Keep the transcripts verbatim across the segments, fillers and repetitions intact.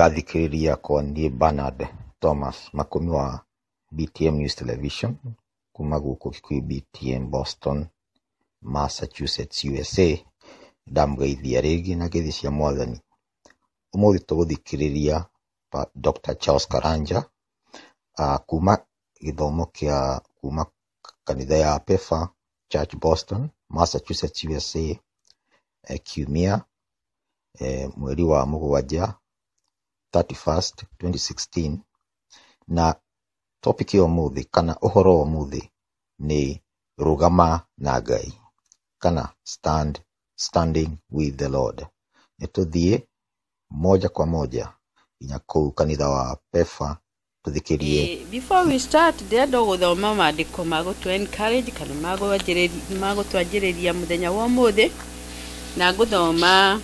mũrathikĩrĩria kwa niĩ Bernard Thomas Makũmi wa B T M News Television kuma gũkũ Kikuyu B T M Boston, Massachusetts, U S A. Ndamũgeithia rĩngĩ na ngeithi cia Mwathani. Ũmũthĩ tũgũthikĩrĩria Doctor Charles Karanja uh, kuma gĩthomo kĩa kuma kanitha ya P E F A Church Boston, Massachusetts, U S A, uh, kiumia uh, mweri wa mũgwanja thirty-first twenty sixteen, na topic ya ũmũthĩ kana ũhoro wa ũmũthĩ nĩ rũgama na Ngai kana stand standing with the Lord. Nĩtũthiĩ moja kwa moja inya kũu kanitha wa P E F A tuthikirie. Uh, before we start, ndendo gũthoma maandĩko ma gũtũ encourage kana ma gũtwanjĩrĩria mũthenya wa ũmũthĩ, na ngũthoma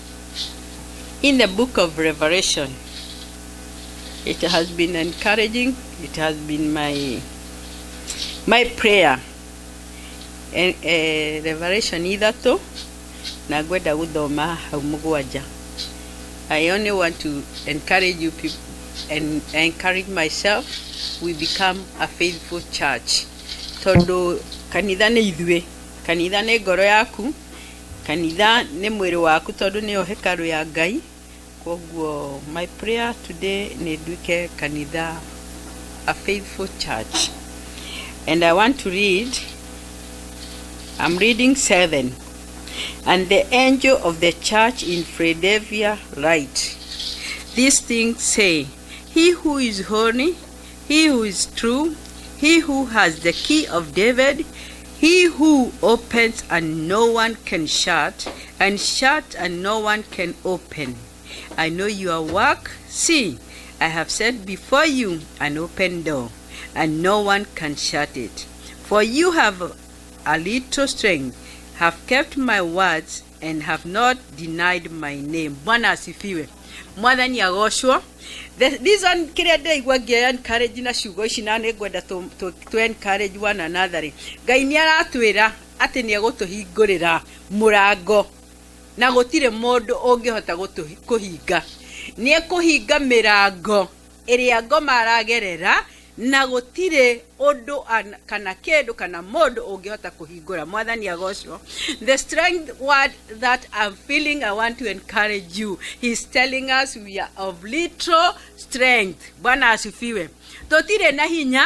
in the book of Revelation. It has been encouraging. It has been my my prayer. And uh, Revelation ithatũ na ngwenda gũthoma hau mũgwanja. I only want to encourage you people and encourage myself. We become a faithful church. Tondo kanitha nĩ ithuĩ, kanitha nĩ ngoro yaku, kanitha nĩ mwĩrĩ waku, tondo nĩyo hekalu ya Ngai. Koguo my prayer today nĩ nduĩke kanitha, a faithful church. And I want to read, I'm reading seven. And the angel of the church in Philadelphia write, these things say, he who is holy, he who is true, he who has the key of David, he who opens and no one can shut, and shut and no one can open. I know your work. See, I have set before you an open door, and no one can shut it. For you have a little strength, have kept my words, and have not denied my name. Bwana asifiwe. Mwathani agoshwo. This one kire ndaigua ngia encourage na ciugo ici na nĩ ngwenda to, to, to encourage one another. Ngai nĩ aratwĩra atĩ nĩ egũtũhingũrĩra mũrango na gũtirĩ mũndũ ũngĩhota kũhinga. Nĩ ekũhinga mĩrango ĩrĩa ngoma aragerera na gũtirĩ ũndũ kana kĩndũ kana mũndũ ũngĩhota kũhingũra. Mwathani agocwo. The strength word that I'm feeling, I want to encourage you. He's telling us we are of little strength. Bwana asifiwe. Tũtirĩ na hinya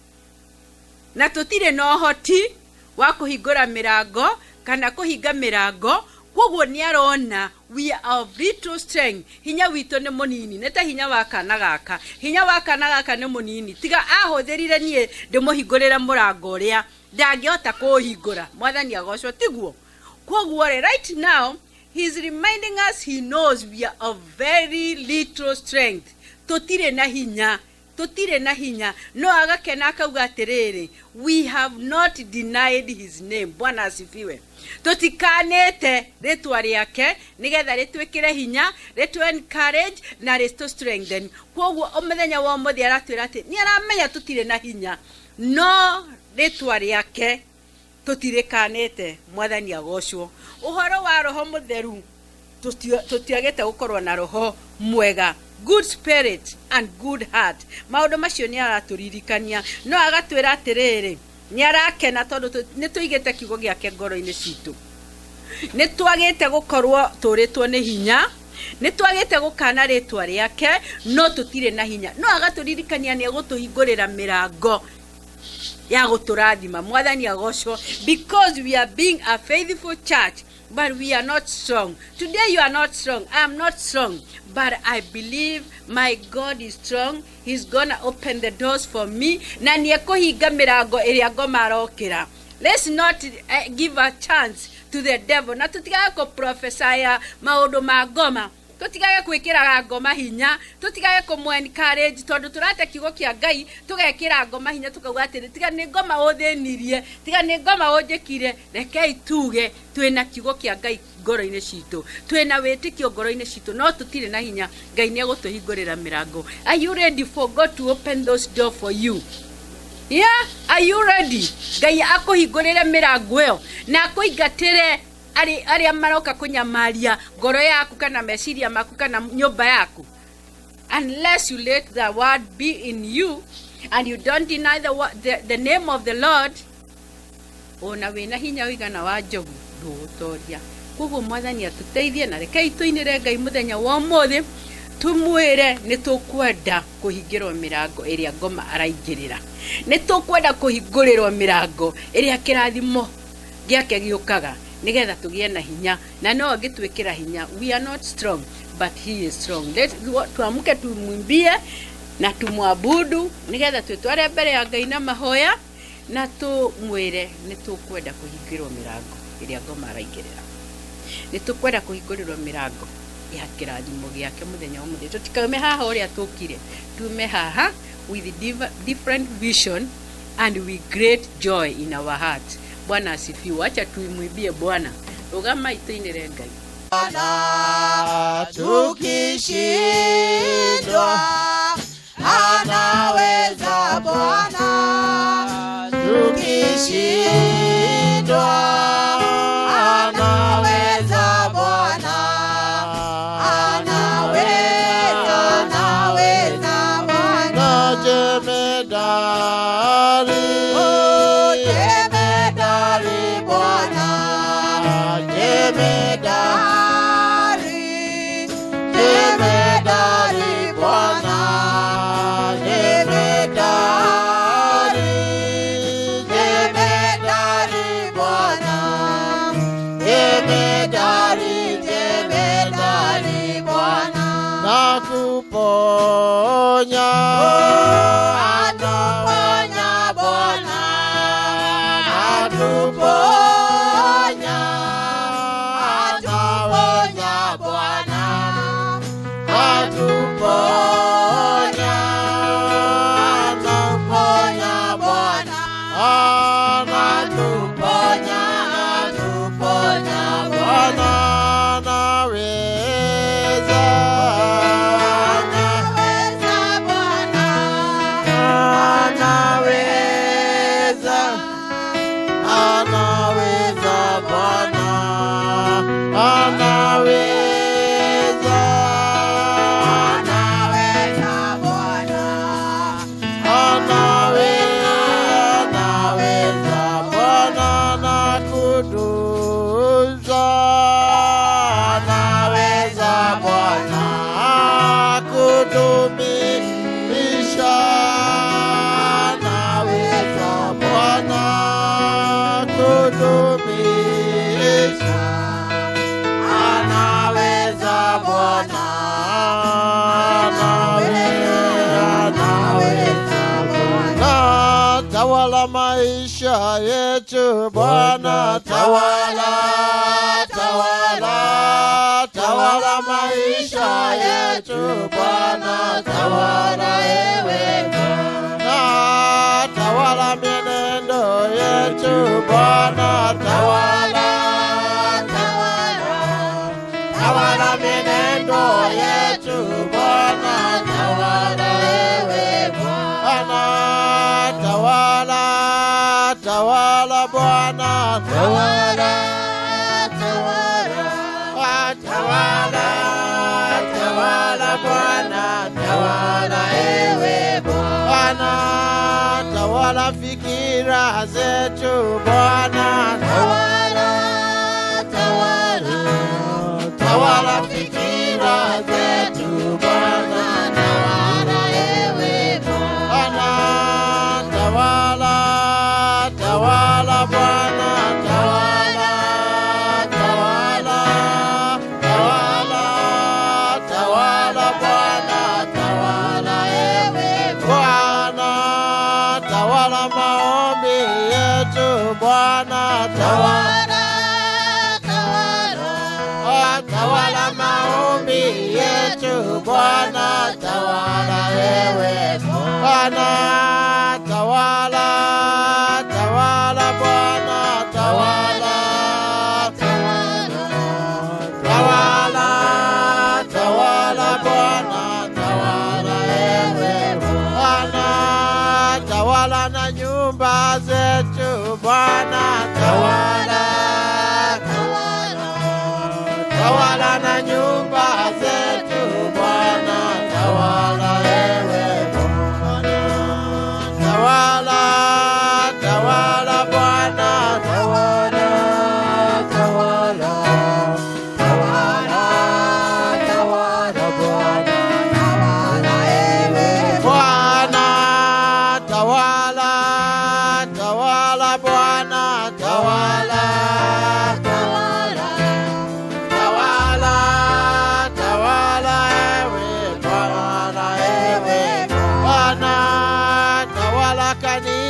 na tũtirĩ na ũhoti wa kũhingũra mĩrango kana kũhinga mĩrango. Koguo nĩ arona we are of little strength. Hinya witũ nĩ mũnini, nĩ ta hinya wa kana gaka. Hinya wa kana gaka nĩ mũnini. Tiga ahũthĩrire niĩ ndĩmũhingũrĩre mũrango ũrĩa ndangĩhota kũũhingũra. Mwathani agocwo tiguo. Koguo right now he's reminding us he knows we are of very little strength. Tũtirĩ na hinya. Tũtirĩ na hinya. No agakena akauga atĩrĩrĩ, we have not denied his name. Bwana asifiwe. Tutikanete rĩtwa rĩake nĩgetha rĩtwĩkĩre hinya, rĩtũ encourage na rĩtũ strengthen. Koguo mũthenya wa ũmũthĩ aratwĩra atĩ nĩ aramenya tũtirĩ na hinya, no rĩtwa rĩake tũtirĩkanĩte. Mwathani agocwo. Ũhoro wa Roho Mũtheru tũtiagĩte gũkorwo na roho mwega, good spirit and good heart. Maũndũ macio nĩ aratũririkania, no agatwĩra atĩrĩrĩ nĩ arakena tondũ nĩ tũigĩte kiugo gĩake ngoro-inĩ citũ. Nĩ twagĩte gũkorwo tũrĩtwo nĩ hinya, nĩ twagĩte gũkana rĩtwa rĩake, no tũtirĩ na hinya. No agatũririkania nĩ egũtũhingũrĩra mĩrango ya gũtũrathima. Mwathani agocwo. Because we are being a faithful church, but we are not strong. Today you are not strong. I am not strong. But I believe my God is strong. He's gonna open the doors for me. Na nĩ ekũhinga mĩrango ĩrĩa ngoma arokĩra. Let's not uh, give a chance to the devil. Na tũtigage kũ prophesy maũndũ ma ngoma. Tũtigage kwĩkĩraga ngoma hinya. Tũtigage kũmũ encourage tondũ tũrate kiugo kĩa Ngai tũgekĩra ngoma hinya tũkauga atĩ tiga nĩ ngoma ũthĩnirie, tiga nĩ ngoma ũnjĩkire. Rekei tuge twĩna kiugo kĩa Ngai ngoro-inĩ citũ, twĩna wĩtĩkio ngoro-inĩ citũ, no tũtirĩ na hinya. Ngai nĩ egũtũhingũrĩra mĩrango. Are you ready for God to open those doors for you? Yeah, are you ready? Ngai akũhingũrĩre mĩrango ĩyo na akũingatĩre ari ari maroka kunyamaria ngoro yaku kana meciria maku kana nyumba yaku. unless you let the word be in you and you don't deny the, the, the name of the Lord, ona wina hinya wigana wa njogu ndugutoria. Koguo mwathani atuteithie na reke ituinire Ngai muthenya wa umuthi tumwire nitukwenda kuhingirwo mirango iria ngoma araingirira, nitukwenda kuhingurirwo mirango iria kirathimo giake giukaga nigetha tugie na hinya, na no ngitwikira hinya. We are not strong but he is strong. Let's tuamuke tumwimbie na tumwabudu nigetha twitware mbere ya Ngai na mahoya na tumwire nitukwenda kuhingirwo mirango iria ngoma araingirira, nitukwenda kuhingurirwo mirango ya kirathimo giake muthenya wa muthenya. Tutikaume haha uria tukire, tume haha with different vision and with great joy in our heart. Bwana asifiwe. Acha tuimwibie Bwana. Rugama ituinire Ngai. Bwana tukishindwa anaweza, Bwana tukishindwa anaweza, Bwana anaweza, anaweza Bwana. Jemedari, oh jemedari Bwana, jemedari, jemedari Bwana, jemedari, jemedari Bwana, jemedari, jemedari Bwana. Nakuponya, atuponya Bwana, atuponya, atuponya Bwana, atuponya, atuponya Bwana, anatuponya, anatuponya Bwana. Anaweza, anaweza Bwana, anaweza, anaweza Bwana, anaweza, anaweza Bwana, anaweza, anaweza Bwana na kutunza, anaweza Bwana kudumisha, anaweza Bwana kudumisha, anaweza Bwana, anaweza Bwana. Tawala maisha yetu Bwana, tawala, tawala, tawala maisha yetu Bwana, tawala ewe Bwana, tawala mienendo yetu Bwana, tawala, tawala, tawala mienendo yetu Bwana, tawala ewe Bwana, tawala, tawala Bwana, tawala, tawala, tawala, tawala Bwana, tawala ewe Bwana, tawala fikira zetu Bwana, tawala, tawala, tawala fikira zetu Bwana, tawala ewe Bwana, tawala, tawala Bwana, tawala, tawala, tawala, tawala Bwana, tawala ewe Bwana, tawala maombi yetu Bwana, tawala, tawala, tawala maombi yetu Bwana, tawala ewe Bwana, tawala, tawala Bwana, tawala, tawala, tawala, tawala Bwana, tawala ewe Bwana, tawala na nyumba zetu Bwana, tawala, tawala, tawala na nyumba zetu Bwana, tawala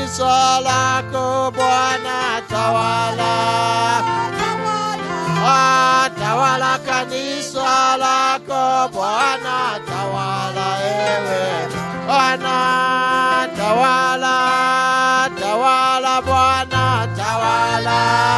kanisa lako Bwana, tawala. Ah, tawala kanisa lako Bwana, tawala ewe Bwana, tawala, tawala Bwana, tawala,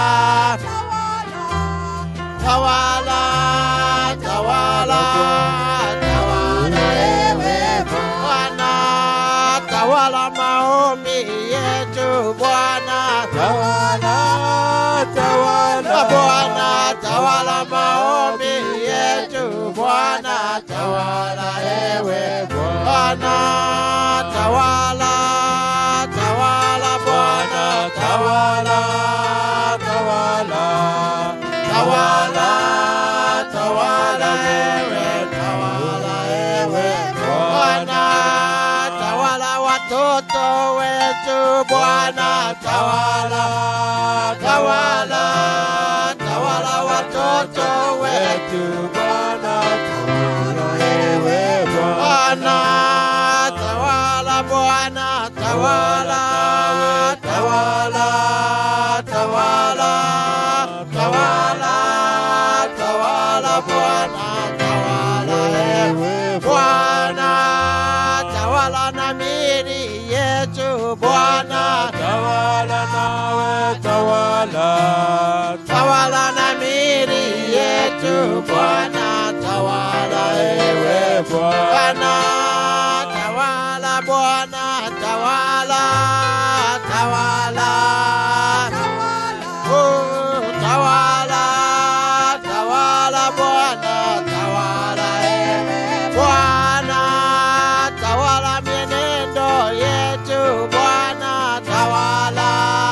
tawala, tawala, tawala ewe Bwana, tawala maombi yetu Bwana, tawala, tawala Bwana, tawala maombi yetu Bwana, tawala ewe Bwana, tawala, tawala Bwana, tawala, tawala, tawala, tawala ewe, tawala ewe Bwana, tawala watoto wetu Bwana, tawala, tawala, tawala watoto wetu Bwana, tawala ewe Bwana, tawala Bwana, tawala, tawala, tawala, tawala, tawala Bwana, tawala ewe Bwana, tawala na mili yetu Bwana, tawala nawe, tawala, tawala na mili yetu Bwana, tawala ewe Bwana, tawala Bwana, tawala, tawala, oh, tawala, tawala Bwana, tawala ewe Bwana, tawala mienendo yetu Bwana, tawala,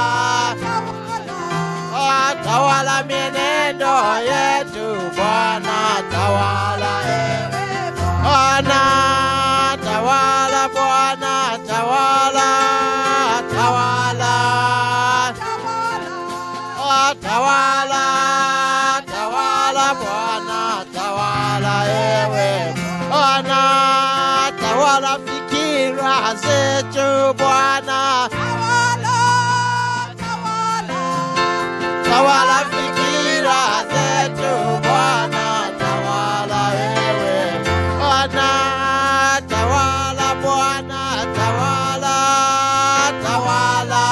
ah, tawala mienendo yetu Bwana, tawala ewe Bwana, tawala Bwana, tawala, tawala, ah, tawala, tawala Bwana, tawala ewe Bwana, tawala fikira zetu Bwana, tawala, tawala, tawala fikira zetu Bwana, tawala ewe Bwana, tawala Bwana, tawala, tawala,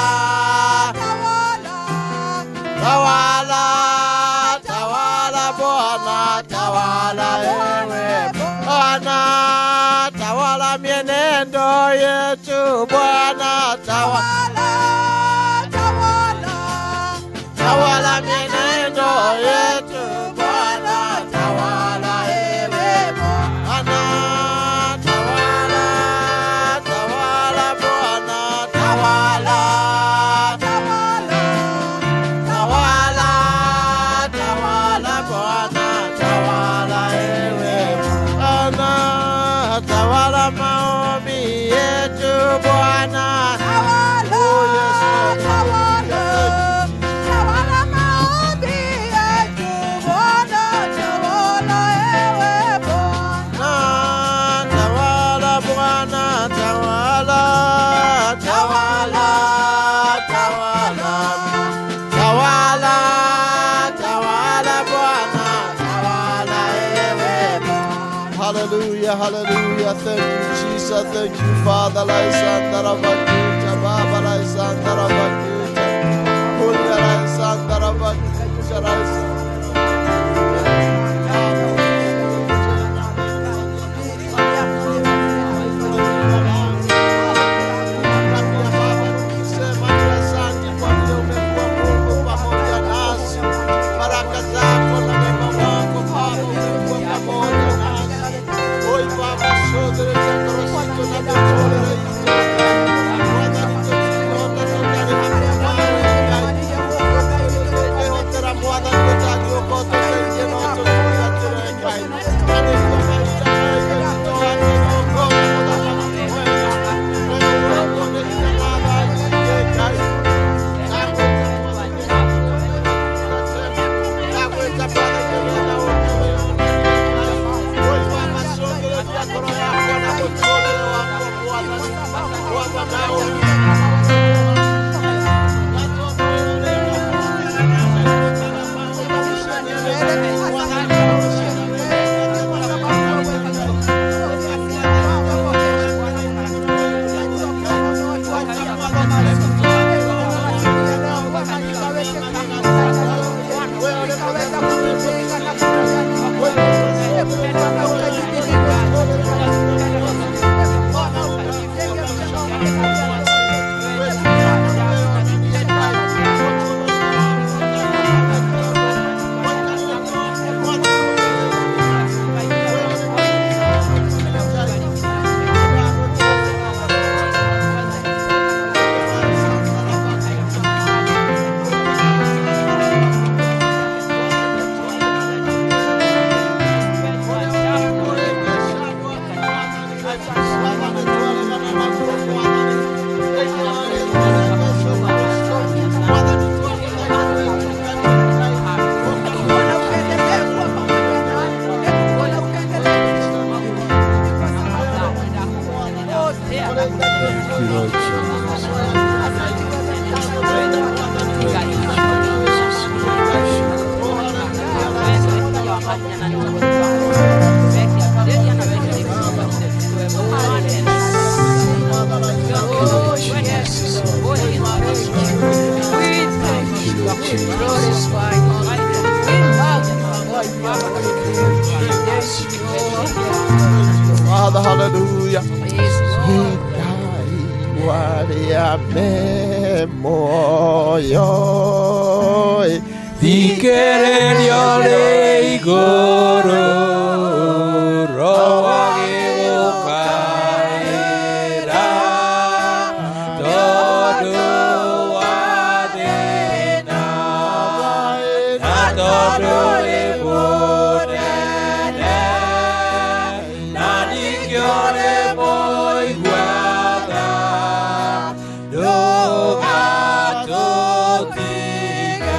tawala, tawala Bwana, tawala ewe Bwana, tawala mienendo yetu Bwana, tawala, tawala, tawala mienendo yetu Bwana, tawala ewe Bwana, tawala, tawala Bwana, tawala, tawala, tawala, tawala Bwana, tawala ewe Bwana, tawala maombi yetu Bwana, tawala, oh yes Lord, tawala, tawala maombi yetu Bwana, tawala ewe Bwana, tawala Bwana, tawala, tawala, tawala, tawala, tawala Bwana, tawala ewe Bwana. Hallelujah, hallelujah, thank you Jesus, thank you Father, Laisandara Bakuta, Baba Laisandara Bakuta, Punya Laisandara Bakuta, Laisandara. Hoy Baba, show the hallelujah. Waria memoyo Dikererio le igoro roa geokaera todo adena na todo le bonene na dikiore moi guada doga totika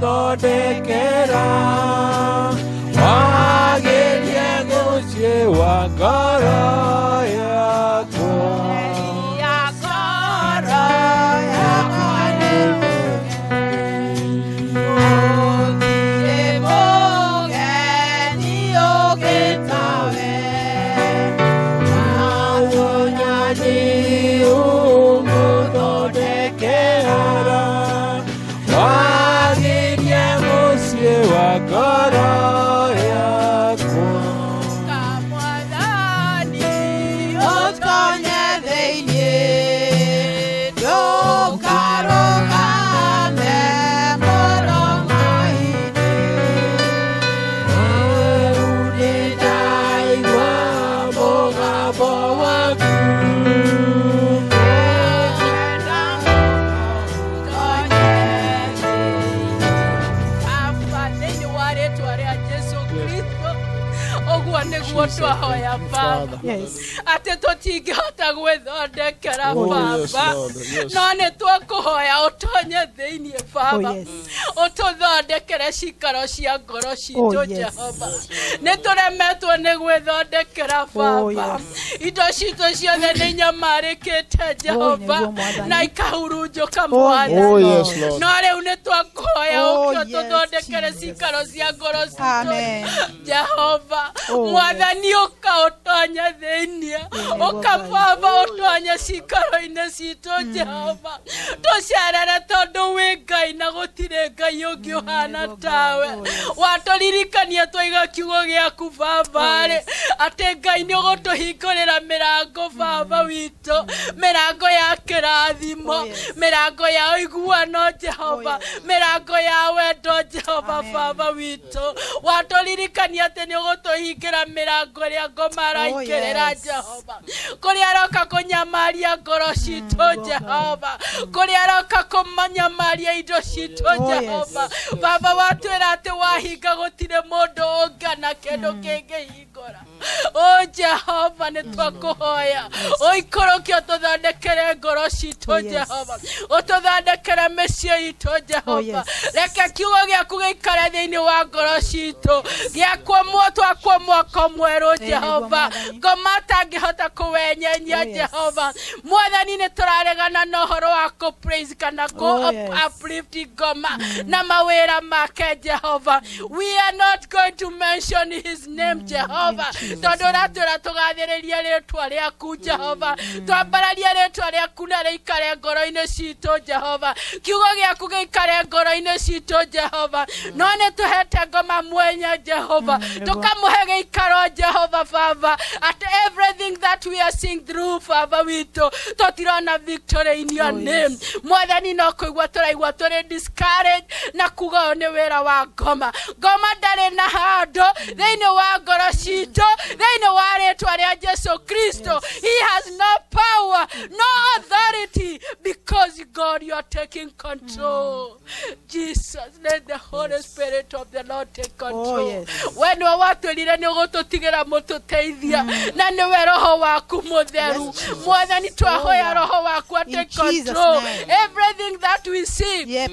gũthondekera wagĩria mũciĩ wa ngoro yakwa Yes. Ate totingihota gwithondekera baba no nĩ twakũhoya ũtonye thĩinĩ baba ũtũthondekere cikaro cia ngoro citũ Jehova nĩ tũremetwo nĩ gwĩthondekera baba indo citũ ciothe nĩ nyamarĩkĩte Jehova na ikahurunjũka Mwathani no rĩu nĩ twakũhoya ũkĩ ũtũthondekere cikaro cia ngoro citũ Jehova Mwathani ũkaũtonya thĩinĩ ũkababa ũtonya cikaro-inĩ citũ Jehova tũcerere tondũ wĩ Ngai na gũtirĩ Ngai ũngĩ ũhana tawe watũririkania twaiga kiugo gĩaku baba rĩ atĩ Ngai nĩ ũgũtũhingũrĩra mĩrango baba witũ mĩrango ya kĩrathimo mĩrango ya ũiguano Jehova mĩrango ya wendo Jehova baba witũ watũririkania atĩ nĩ ũgũtũhingĩra mĩrango ĩrĩa ngoma araingĩrĩra Jehova kũrĩa aroka kũnyamaria ngoro citũ Jehova kũrĩa aroka kũmanyamaria indo citũ Jehova baba watwĩra atĩ wahinga gũtirĩ mũndũ ũngana kĩndũ kĩngĩhingũra o Jehova nĩ twakũhoya ũikũrũkie ũtũthondekere ngoro citũ Jehova ũtũthondekere mĩciĩ itũ Jehova reke kiugo gĩaku gĩikare thĩinĩ wa ngoro citũ gĩakwamwo twakwamwo mwerũ Jehova ngoma tangĩhota kũwenyenya Jehova Mwathani nĩ tũraregana na ũhoro wa kũ praise kana kũ uplift ngoma na mawĩra make Jehova we are not going to mention his name Jehova tondũ ratũra tũgathĩrĩria rĩtwa rĩaku Jehova twambararia rĩtwa rĩaku na rĩikare ngoro-inĩ citũ Jehova kiugo gĩaku gĩikare ngoro-inĩ citũ Jehova no nĩ tũhete ngoma mwenya Jehova tũkamũhe gĩikaro Jehova Father at everything that we are seeing through Father witũ tũtirona victory in your name Mwathani no kũigua tũraigua tũrĩ discouraged na kuga nĩ wĩra wa ngoma ngoma ndarĩ na handũ thĩinĩ wa ngoro citũ thĩinĩ wa rĩtwa rĩa Jesu Kristo he has no power no authority because God you are taking control Jesus let the Holy Spirit of the Lord take control when we watwĩrire nĩ ũgũtũtigĩra mũtũteithia na nĩwe roho waku mũtheru Mwathani twahoya roho waku take control everything that we see yep.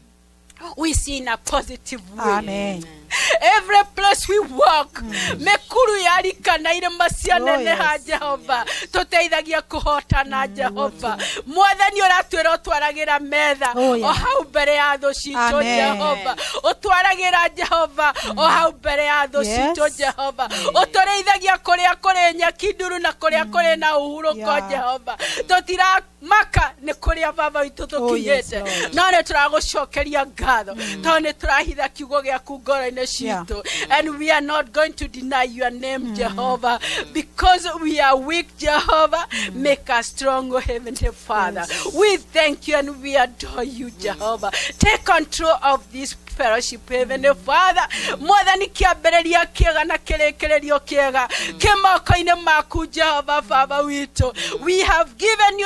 we see in a positive way Amen. Every place we walk mekuru yarikana ire masianene ha Jehova tuteithagia kuhotana Jehova Mwathani ũratwĩra ũtwaragira metha o hau mbere ya thũ citũ Jehova ũtwaragira Jehova o hau mbere ya thũ citũ Jehova ũtũreithagia kũrĩa kũrĩ nyaki nduru na kũrĩa kũrĩ na ũhurũko Jehova tutira maka nĩ kũrĩa baba witũ tũkinyĩte no nĩ tũragũcokeria ngatho tondũ nĩ tũrahitha kiugo gĩaku ngoro-inĩ citũ and we are not going to deny your name Jehovah because we are weak Jehovah make us strong O Heavenly Father we thank you and we adore you Jehovah take control of this fellowship Heavenly Father Mwathani kĩambĩrĩria kĩega na kĩrĩkĩrĩrio kĩega kĩmoko-inĩ maku Jehovah Father witũ we have given you the power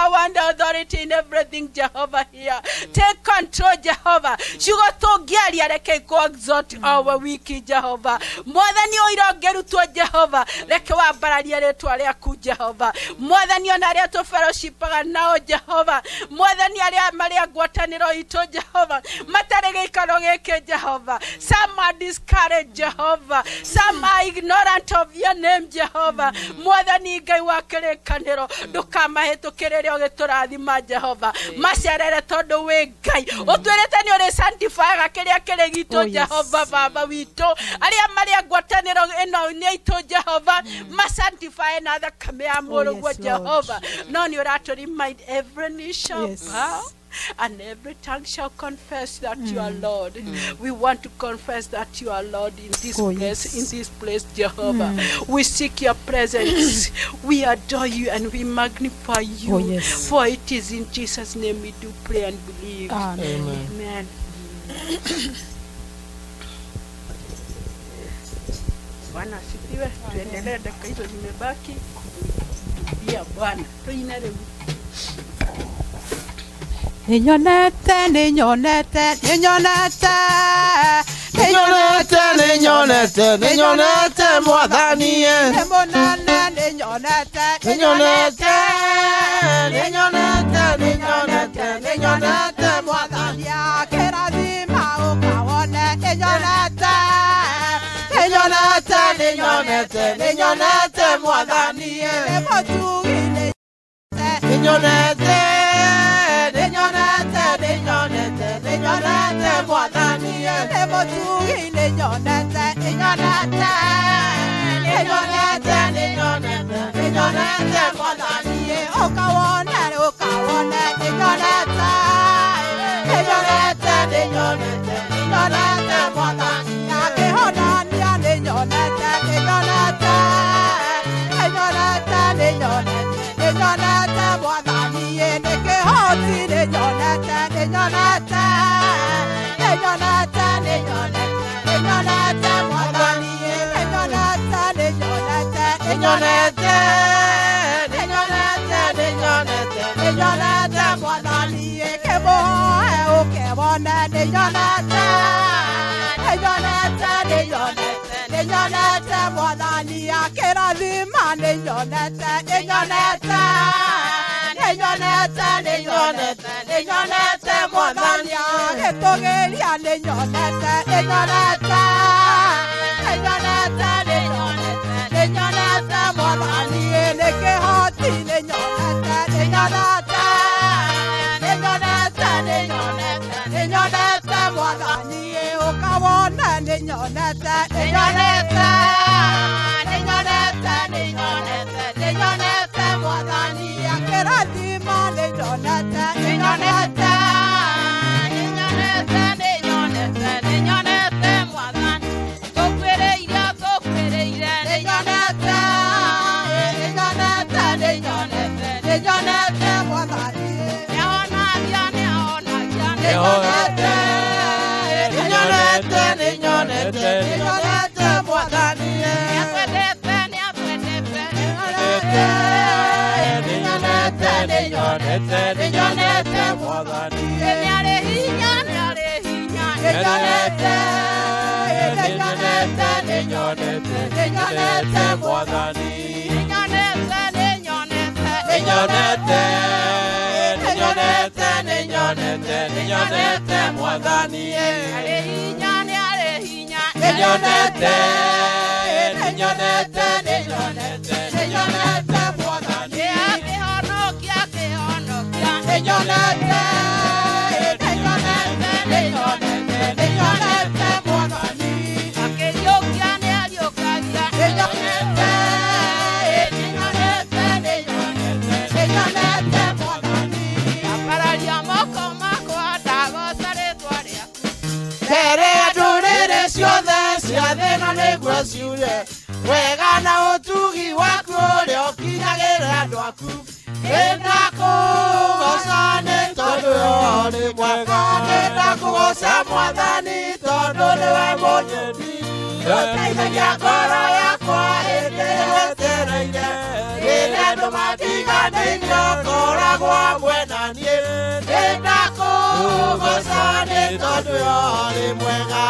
power and authority in everything, Jehovah, here. Take control, Jehovah. Sugar to Galia, the cake exalt our wiki, Jehovah. More than you don't get to Jehovah. Like our Baradia to Aliaku, Jehovah. More than your Nareto fellowship now, Jehovah. More than your Maria Guatanero, ito Jehovah. Matarege Karogeke, Jehovah. Some are discouraged, Jehovah. Some are ignorant of your name, Jehovah. More than Igawakere Canero, Dokama Heto Kereo Toradima, Jehovah. Masere todo way guy. Otuetanio sanctify a Kereagito, Jehovah, Baba Vito. Aria Maria Guatanero and Nato, Jehovah. Must sanctify another Kamea, Jehovah. None you're to remind every knee shall bow. And every tongue shall confess that mm. you are Lord. Mm. We want to confess that you are Lord in this oh, place, yes. in this place, Jehovah. Mm. We seek your presence. We adore you and we magnify you. Oh, yes. For it is in Jesus' name we do pray and believe. Amen. Amen. Amen. Bwana asifiwe. Tuendelee, dakika hizo zimebaki. Pia Bwana. Tuinare. Ninyonete, ninyonete, ninyonete, ninyonete, ninyonete, ninyonete, mwadhanie. Nimonane, ninyonete, ninyonete, ninyonete, ninyonete, ninyonete, mwadhania. Kerazima ukawone, ninyonete, ninyonete, ninyonete, ninyonete, mwadhanie. Nemotugi, ninyonete. Ninyonete, ninyonete, ninyonete, mwadhanie. Nemotugi, ninyonete, ninyonete, ninyonete, ninyonete, ninyonete, mwadhanie. Ukawone, ukawone, ninyonete, ninyonete, ninyonete, ninyonete, mwadhanie. Kehonania, ninyonete, ninyonete, ninyonete, ninyonete, ninyonete, mwadhanie. Nekehoti, ninyonete, ninyonete, ninyonete, ninyonete, ninyonete, mwadhanie. Ninyonete, ninyonete, ninyonete, ninyonete, ninyonete, ninyonete, mwadhanie. Keboe, ukebone, ninyonete, ninyonete, ninyonete, ninyonete, mwadhanie. Kerazima, ninyonete, ninyonete, ninyonete, ninyonete, ninyonete, mwadhanie. Ketogelia, ninyonete, ninyonete, ninyonete, ninyonete, ninyonete, mwadhanie. Nekehoti, ninyonete, ninyonete, ninyonete, ninyonete, ninyonete, mwadhanie. Ukawone, ninyonete, ninyonete, ninyonete, ninyonete, ninyonete, mwadhanie. Kerazima, ninyonete, ninyonete, ninyonete, ninyonete, ninyonete, mwadhanie. Tokwereire, tokwereire, ninyonete, ninyonete, ninyonete, ninyonete, mwadhanie. Nehonagia, nehonagia, ninyonete, ninyonete, ninyonete, ninyonete, mwadhanie. Niapwedete, niapwedete, ninyonete, ninyonete, ninyonete, ninyonete, mwadhanie. niarehinya, niarehinya, ninyonete, ninyonete, ninyonete, ninyonete, mwadhanie. ninyonete, ninyonete, ninyonete, ninyonete, ninyonete, ninyonete, mwadhanie. niarehinya, niarehinya, ninyonete, ninyonete, ninyonete, ninyonete, mwadhanie. Kehonokia, kehonokia, ninyonete, ninyonete, ninyonete, ninyonete, mwadhanie. akeliokia, nialiokagia, ninyonete, ninyonete, ninyonete, ninyonete, mwadhanie. apararia moko mako adagoca rĩtwa rĩaku. Tere ndũrĩrĩ ciothe cia thĩ ĩno nĩguo ciuge wega na ũtugi waku ũrĩa ũkinyagĩra andũ aku. Nĩndakũgoca nĩ tondũ we ũrĩ mwega, nĩndakũgoca Mwathani tondũ nĩwe mũnyeni. Ndoteithagia ngoro yakwa hĩndĩ ĩrĩa wetereire. Rĩrĩa andũ matiganĩirio ngoragwo hamwe na niĩ. Nĩndakũgoca nĩ tondũ we ũrĩ mwega.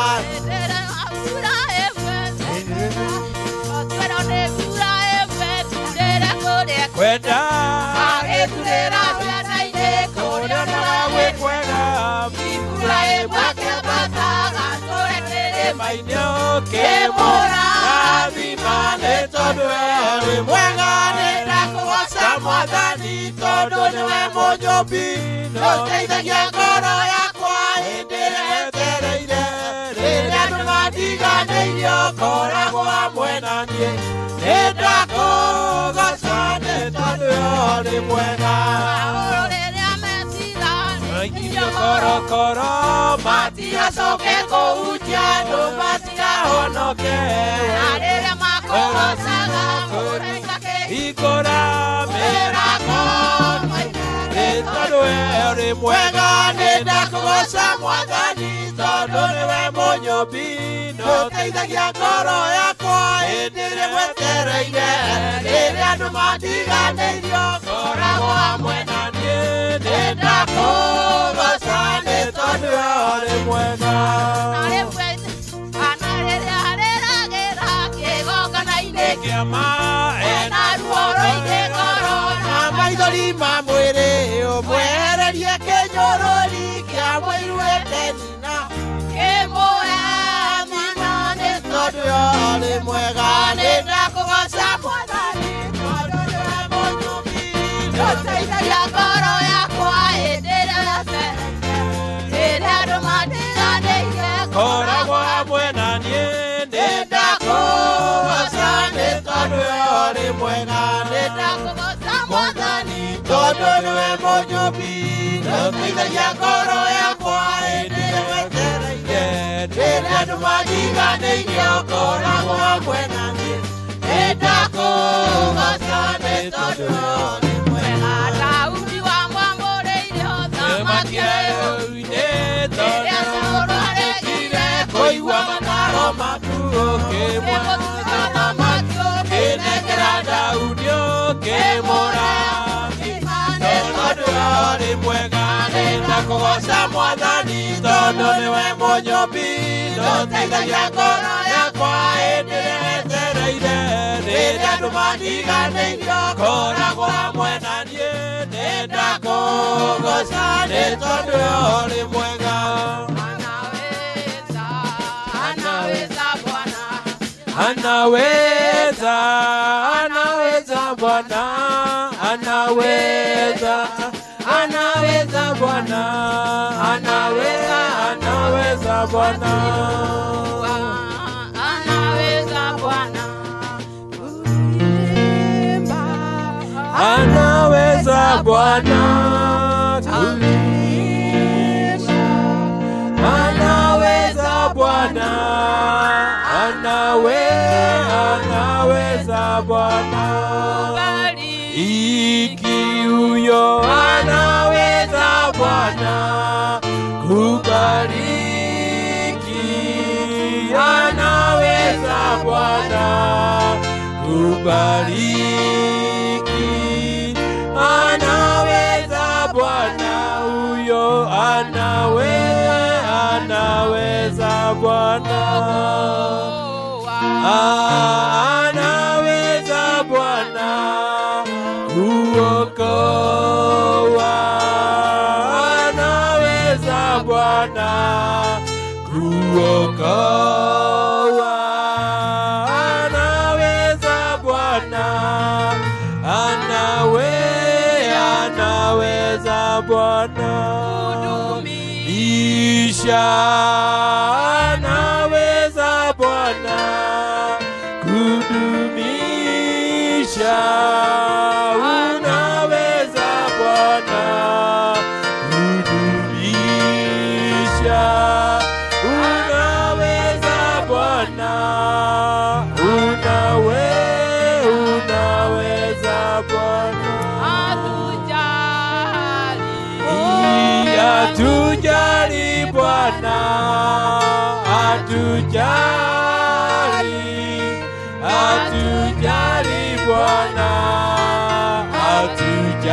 Kwenda agĩturĩra ciana-inĩ kũrĩa onaga gwĩ kwega. Mbura ĩmwe akĩambataga tũre kĩrĩma-inĩ ũkĩmũrathima nĩ tondũ we ũrĩ mwega. Nĩndakũgoca Mwathani tondũ nĩwe mũnyũmbi. Nĩũteithagia ngoro yakwa hĩndĩ ĩrĩa wetereire. Rĩrĩa andũ mandiganĩirio ngoragwo hamwe na niĩ. Nĩndakũgoca nĩ tondũ we ũrĩ mwega. Maikirio korokoro matigacoke kũhunjia andũ matigahonoke. Na rĩrĩa makũgocaga hingũra mĩrango nĩ tondũ we ũrĩ mwega. Nĩndakũgoca Mwathani tondũ nĩwe mũnyũmbi. Nĩũteithagia ngoro yakwa hĩndĩ ĩrĩa wetereire. Rĩrĩa andũ mandiganĩirio ngoragwo hamwe na niĩ. Nĩndakũgoca nĩ tondũ we ũrĩ mwega. kĩa maaĩ na ruo rũingĩ ngoro na maithori ma mwĩrĩ ũmwehererie kĩnyũrũri kĩa mũiruĩte nyina. Kĩmũrathima nĩ tondũ we ũrĩ mwega. Nĩndakũgoca Mwathani tondũ nĩwe mũnyũmbi. Nĩũteithagia ngoro yakwa hĩndĩ ĩrĩa wetereire. Rĩrĩa andũ mandiganĩirie ngoragwo hamwe na niĩ. Nĩndakũgoca nĩ tondũ we ũrĩ mwega. Nĩndakũgoca Mwathani tondũ nĩwe mũnyũmbi. Nĩũteithagia ngoro yakwa hĩndĩ ĩrĩa wetereire. Rĩrĩa andũ mandiganĩirio ngoragwo hamwe na niĩ. Nĩndakũgoca nĩ tondũ we ũrĩ mwega. Daudi wamwamũrĩire ũthamaki werũ-inĩ. Rĩrĩa Saũlũ aregire kũigua mataro maku ũkĩmũtuĩka mũthamaki. Ũkĩnengera Daudi ũkĩmũrathima nĩ tondũ we ũrĩ mwega. Nĩndakũgoca Mwathani tondũ nĩwe mũnyũmbi. Nĩũteithagia ngoro yakwa hĩndĩ ĩrĩa wetereire. Rĩrĩa andũ mandiganĩirio ngoragwo hamwe na niĩ. Nĩndakũgoca nĩ tondũ we ũrĩ mwega. Anaweza, anaweza Bwana, anaweza, anaweza Bwana, anaweza, anaweza Bwana, Anaweza Bwana, anaweza Bwana, anaweza Bwana. Anawe, anaweza Bwana. Ikiuyo anaweza Bwana. Kubariki anaweza Bwana. Kubariki anaweza Bwana. Huyo anawe, anaweza Bwana. Anaweza Bwana kuokoa. Anaweza Bwana kuokoa. Anaweza Bwana. Anawe, anaweza Bwana. Isha anaweza Bwana. Kudumisha unaweza Bwana. Kudumisha unaweza Bwana. Unawe, unaweza Bwana. Atujali Bwana, atujali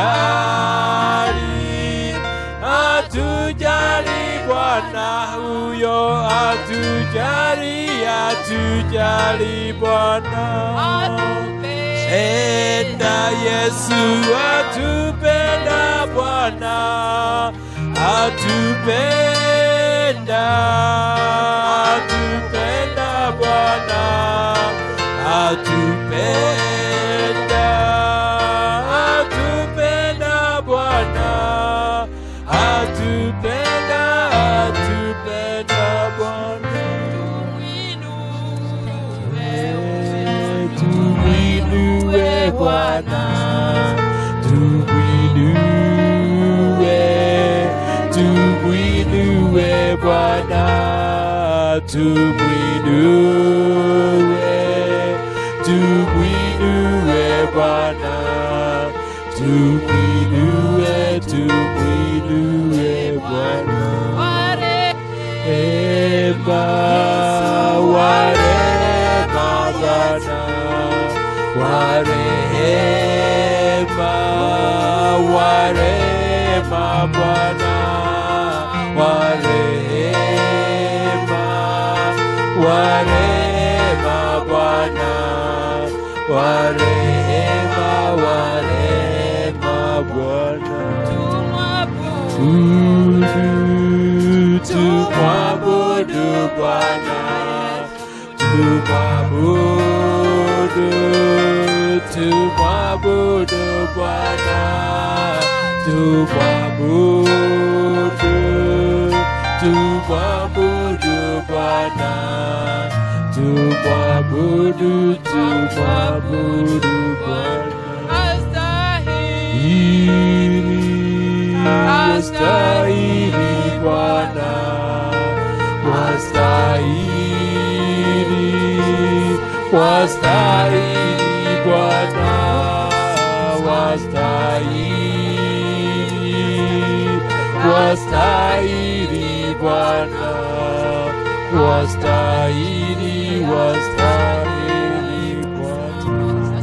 Hatujali Bwana huyo, hatujali, hatujali Bwana. Enda Yesu atupenda Bwana, atupenda, atupenda Bwana, atupenda, atupenda Bwana, atupenda, atupenda Bwana. Tumwinue Bwana, tumwinue, tumwinue Bwana, tumwinue, tumwinue Bwana, tumwinue, tumwinue Bwana. Ema, warema Bwana, warema, warema Bwana, warema, warema Bwana, warema, warema Bwana. Tumwabudu Bwana, tumwabudu, tumwabudu Bwana, tumwabudu, tumwabudu Bwana, tumwabudu, tumwabudu Bwana. Wastahili Bwana, wastahili, wastahili Bwana, wastahili, wastahili Bwana, wastahili, wastahili Bwana.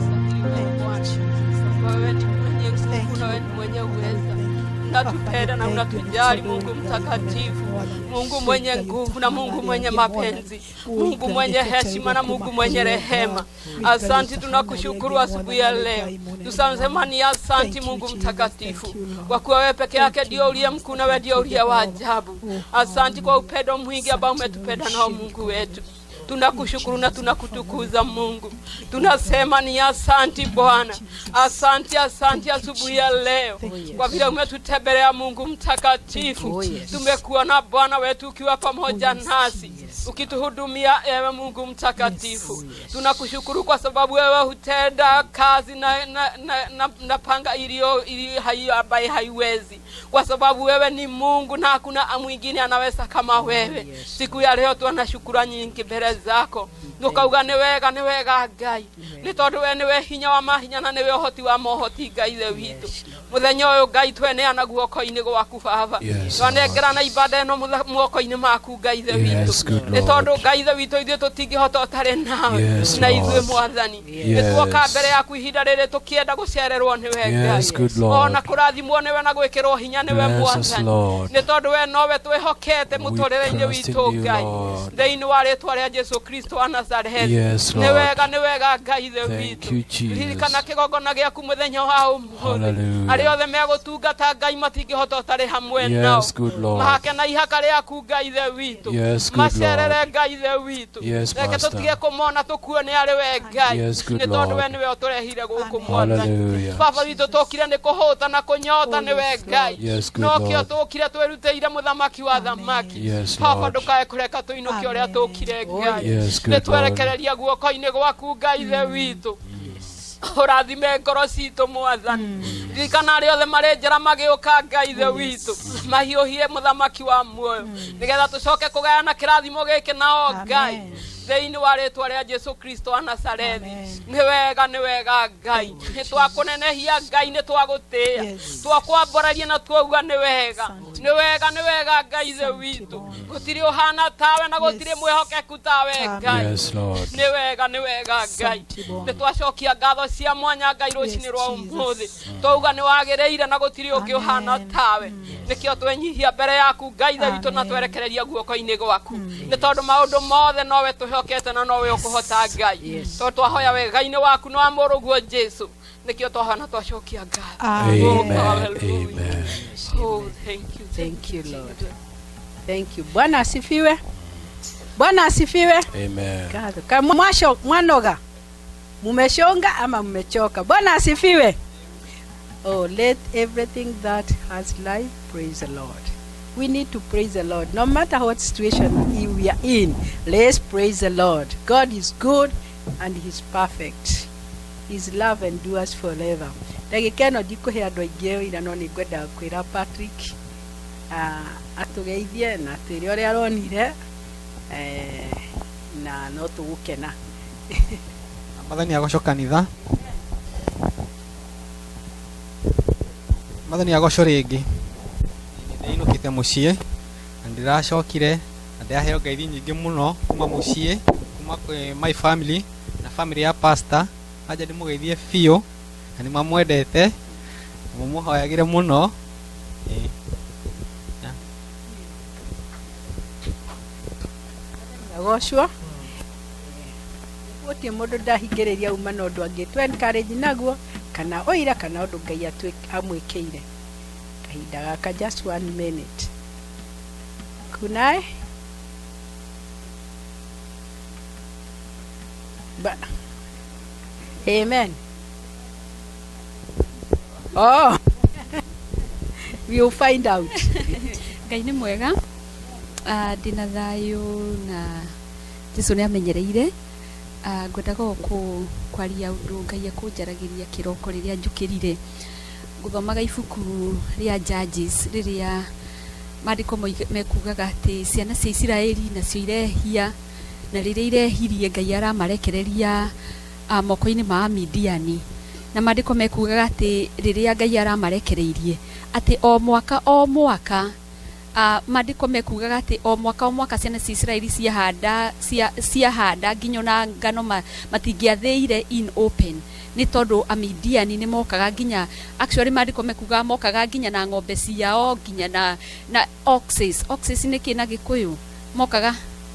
Unatupenda na unatujali, Mungu mtakatifu, Mungu mwenye nguvu na Mungu mwenye mapenzi, Mungu mwenye heshima na Mungu mwenye rehema. Asante, tunakushukuru asubuhi ya leo. Tusamsema ni asante Mungu mtakatifu, kwa kuwa wewe peke yake ndio uliye mkuu na wewe ndio uliye wa ajabu. Asante kwa upendo mwingi ambao umetupenda nao Mungu wetu. Tunakushukuru na tunakutukuza Mungu. Tunasema ni asante Bwana. Asante, asante asubuhi ya leo kwa vile umetutembelea Mungu mtakatifu. Tumekuwa na Bwana wetu ukiwa pamoja nasi, ukituhudumia ewe Mungu mtakatifu. Tunakushukuru kwa sababu wewe hutenda kazi na na, na, na, na panga ilio ili hayo ambaye haiwezi, kwa sababu wewe ni Mungu na hakuna mwingine anaweza kama wewe. Siku ya leo tunashukuru nyingi mbele zako. Nukauga ni wega, ni wega Ngai. Ni tondu we ni we hinya wa mahinya na ni we hoti wa mohoti Ngai the witu. Muthenya uyu Ngai twene ana guoko-ini gwaku Baba. Twanengera na ibada eno muoko-ini maku Ngai the witu. Ni tondu Ngai the witu ithuĩ tũtingĩhota ũtarĩ nawe. Na ithuĩ Mwathani nĩtuoka mbere yaku ihinda rĩrĩ tũkĩenda gũcererwo nĩ we Ngai. Ona kũrathimwo nĩ we na gwĩkĩrwo hinya nĩ we Mwathani. Nĩ tondu we nowe twĩhokete mũtũrĩre-inĩ witũ Ngai. Thĩinĩ wa rĩĩtwa rĩa Jesũ Kristo wa Nazareth. Nĩ wega, nĩ wega Ngai the witu. Ririkana kĩgongona gĩaku mũthenya wa ũmũthĩ. Arĩa othe megũtungata Ngai matingĩhota ũtarĩ hamwe nao. Mahake na ihaka rĩaku Ngai the witu. Macerere Ngai the witu. Reke tũtige kũmona tũkuone arĩ we Ngai. Nĩ tondũ we nĩwe ũtũrehire gũkũ Mwathani. Baba witũ tũkire nĩ kũhũta na kũnyota nĩ we Ngai. No kĩo tũkire twĩrutĩire mũthamaki wa thamaki. Baba ndũkae kũreka tũinũke ũrĩa tũkire Ngai. Nĩ twerekereria guoko-inĩ gwaku Ngai the witu. Ũrathime ngoro citũ Mwathani. Ririkana arĩa othe marĩ njĩra magĩũka Ngai the witu, mahiũhie mũthamaki wa muoyo, nĩgetha tũcoke kũgayana kĩrathimo gĩkĩ nao Ngai. thĩinĩ wa rĩtwa rĩa Jesu Kristo wa Nazarethi. Nĩ wega nĩ wega Ngai, nĩ twakũnenehia Ngai, nĩ twagũtĩĩa, twakwambararia na twauga nĩ wega nĩ wega nĩ wega Ngai ithe witũ, gũtirĩ ũhana tawe na gũtirĩ mwĩhokeku tawe Ngai. Nĩ wega nĩ wega Ngai, nĩ twacokia ngatho cia mwanya Ngai rũcinĩ rwa ũmũthĩ, twauga nĩ wagĩrĩire na gũtirĩ ũngĩ ũhana tawe. Nĩkĩo twenyihia mbere yaku Ngai ithe witũ na twerekereria guoko-inĩ gwaku, nĩ tondũ maũndũ mothe nowe tũhokete na nowe ũkũhota Ngai, tondũ twahoya wega-inĩ waku na wa mũrũguo Jesu, nĩkĩo twahana twacokia ngatho. Amen. Oh, thank you, Thank you, Lord. Thank you. Bwana asifiwe. Bwana asifiwe. Amen. Kadho. Kama mwasho mwanoga. Mumeshonga ama mmechoka. Bwana asifiwe. Oh, let everything that has life praise the Lord. We need to praise the Lord. No matter what situation we are in, let's praise the Lord. God is good and He's perfect. His love endures forever. Ndagikeno ndikuhe andu aingi ira no ni ngwenda kwira Patrick uh, atugeithie na twire uria aronire eh, na no tugukena. Mathani agocwo kanitha. Mathani agocwo ringi. Ndinukite mucie na ndiracokire na ndaheo ngeithi nyingi muno kuma mucie kuma my family na family ya pastor. Aja ndimugeithie fio na ni mamwendete mumuhoyagire muno. Eh. Agocwo wotie mundu ndahingiriria uma no ndu angi twe encourage naguo kana oira kana undu Ngai atwe amwikeire kahinda gaka just one minute. Kunai ba amen. Oh we'll find out. Ngai nĩ mwega. Ah ndina thayo na Jesu nĩ amenyereire. Ah ngwendaga ku kwaria undu Ngai akunjaragiria kiroko riria njukirire guthomaga ibuku ria Judges riria maandiko mekugaga ati ciana cia Isiraeli nacio irehia na riria irehirie Ngai aramarekereria moko-ini ma Midiani, na maandiko mekugaga ati riria Ngai aramarekereirie ati o mwaka o mwaka Uh, maandiko mekugaga ati o mwaka o mwaka ciana cia Isiraeli ciahanda ciahanda nginyo na ngano matingiathĩire in open ni tondu Amidiani ni mokaga nginya actually maandiko mekugaga mokaga nginya na ng'ombe ciao nginya na na oxes oxes ni kina Gikuyu mokaga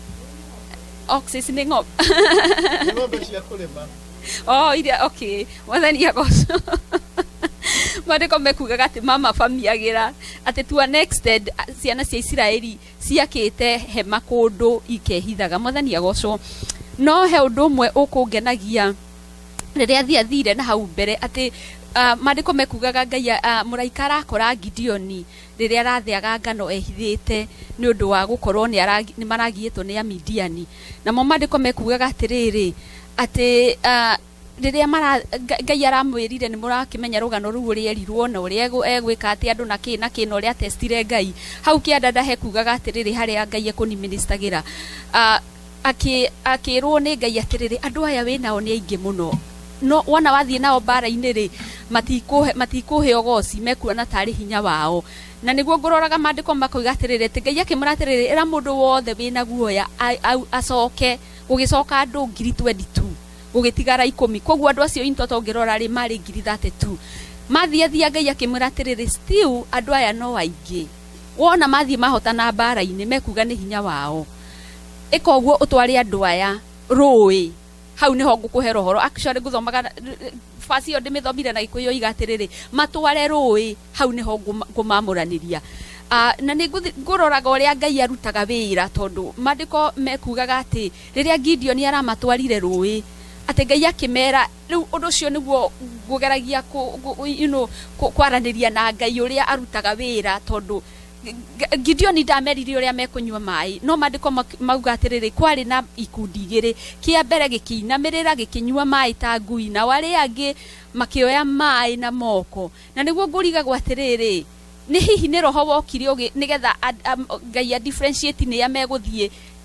oxes ni ng'ombe ng'ombe cia kulima. Oh iria okay wathani agoco maandiko mekugaga ati mama famiagira ati to an extent ciana cia Isiraeli ciakite hema kundu ikehithaga. Mwathani agoco no he undu umwe ukungenagia riria thia thire na hau mbere ati uh, maandiko mekugaga Ngai uh, muraika arakora Gideoni riria arathiaga ngano ehithite ni undu wa gukorwo ni ni maragiitwo ni Amidiani, na mo maandiko mekugaga atiriri ati uh, riria mara Ngai aramwirire ni murakimenya rugano ru uria erirwo na uria egwika ati andu na ki na ki no uria testire Ngai hau kianda hekugaga atiriri haria Ngai ekuni ministagira uh, aki akirwo ni Ngai atiriri andu aya winao ni aingi muno no wana wathie nao bara-ini ri matikuhe matikuhe ogoci mekuona tari hinya wao, na niguo nguroraga maandiko makoiga atiriri ati Ngai akimuratiriri era mundu wothe wina guoya acoke gugicoka andu ngiri twenty-two gugitigara ikumi koguo andu acio into tongirora ri mari ngiri thirty-two mathie thia Ngai akimuratiriri still andu aya no aingi wona mathie mahotana bara-ini mekuga ni hinya wao ikoguo utwari andu aya rui hau niho ngukuhe rohoro actually guthomaga fasi yo ndimithomire na Gikuyu igatiriri matware rui hau niho ngumamuraniria. Uh, na ni nguroraga uria Ngai arutaga wira tondu maandiko mekugaga ati riria Gideon aramatwarire rui ati Ngai akimera riu undu ucio niguo ngugeragia ku you know kwaraniria na Ngai uria arutaga wira tondu Gideon ndamerire uria mekunywa mai no maandiko mauga atiriri kwari na ikundi igiri kia mbere gikinamirira gikinywa mai ta ngui na wari angi makioya mai na moko, na niguo nguriga gwatiriri ni hihi ni roho wokire ugi nigetha Ngai a differentiate ni ya meguthie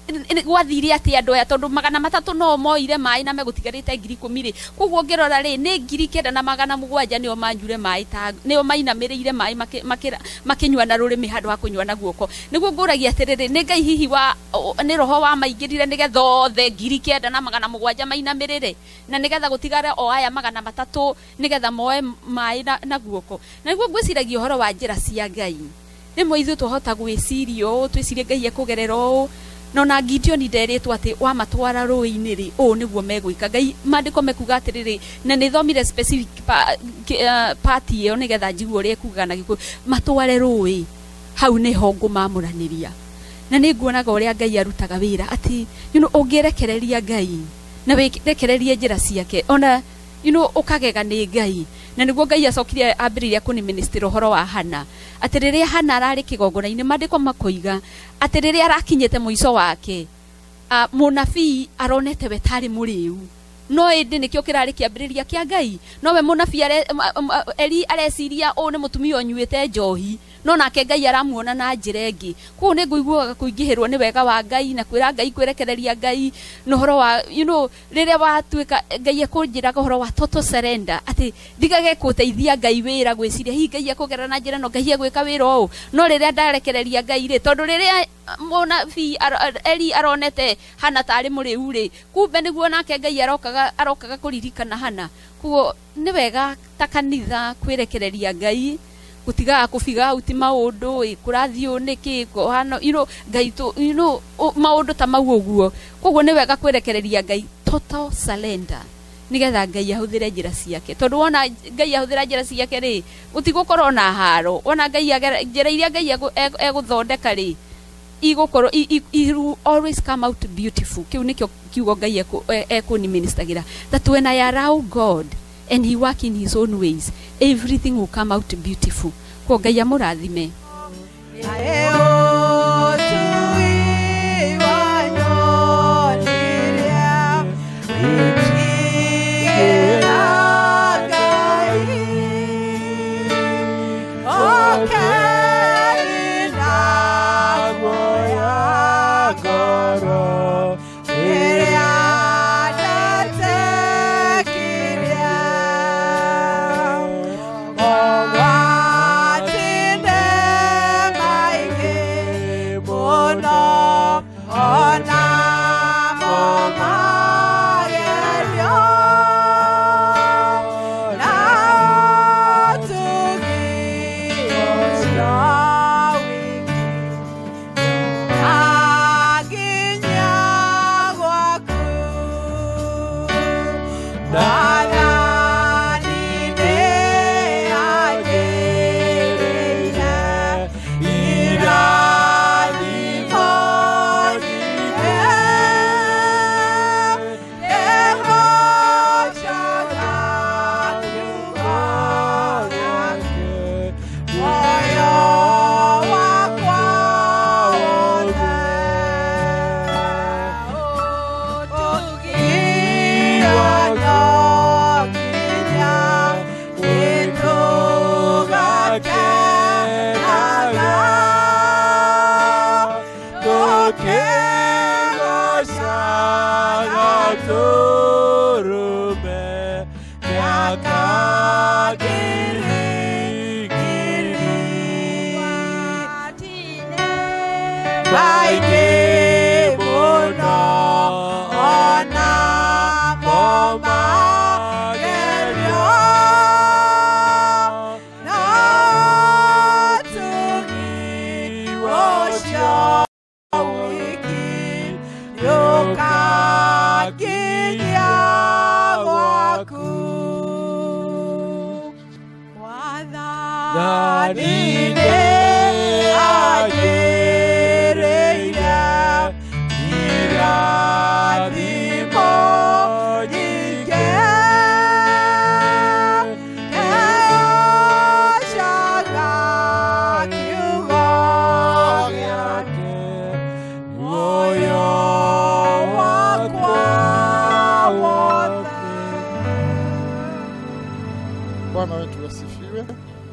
gwathire atia andu aya tondu magana matatu no moire mai na megutigarite ngiri ikumi ri koguo ngirora ri ni ngiri kenda na magana mugwanja nio manjure mai ta nio mainamirire mai makinywa na rurimi handu ha kunywa na guoko niguo nguragia atiriri ni Ngai hihi wa ni roho wa maingirire nigetha othe ngiri kenda na magana mugwanja mainamirire na nigetha gutigare o aya magana matatu nigetha moe mai na, na guoko na niguo ngwiciragia uhoro wa njira cia Ngai rimwe ithu tuhota gwicirio twicirie Ngai ekugerera u no na Gideon nderetwo ati wa matwara ruini ri o niguo megwika Ngai mandiko mekuga atiriri na ni thomire specific pa, uh, party yo nigetha njiguo ri ekuga na Gikuyu matware rui hau ni ho ngumamuraniria na ni nguonaga uria Ngai arutaga wira ati you know ungerekereria Ngai na werekererie njira ciake ona you know ukagega ni Ngai na niguo Ngai acokire ambiriria kuni minister uhoro wa Hana ati riria Hana arari kigongona-ini mandiko makoiga ati riria arakinyete muico wake uh, munabii aronete we tari muriu no indi nikio kirari kiambiriria kia Ngai no we munabii eri areciria o ni mutumia onyuite njohi no nake Ngai aramuona na njira ingi ku ni nguiguaga kuingihirwo ni wega wa Ngai na kwira Ngai kwerekereria Ngai no horo wa you know riria watuika Ngai ekunjiraga horo wa total surrender ati ndigage kuteithia Ngai wira gwiciria hi Ngai ekugera na njira no Ngai egwika wira o no riria ndarekereria Ngai ri tondu riria munabii eri aronete Hana tari muriu ri kumbe niguo nake Ngai arokaga arokaga kuririkana Hana kuo ni wega ta kanitha kwerekereria Ngai utiga kufiga uti maundu ikurathio niki ko hano you know Ngai to you know maundu ta mau uguo koguo ni wega kwerekereria Ngai total surrender nigetha Ngai ahuthire njira ciake tondu wona Ngai ahuthira njira ciake ri utigukoro na haro wona Ngai njira iria Ngai eguthondeka ri igukoro it will always come out beautiful kiu nikio kiugo Ngai ekuni ministagira that when I allow God and he work in his own ways everything will come out beautiful ko Ngai amurathime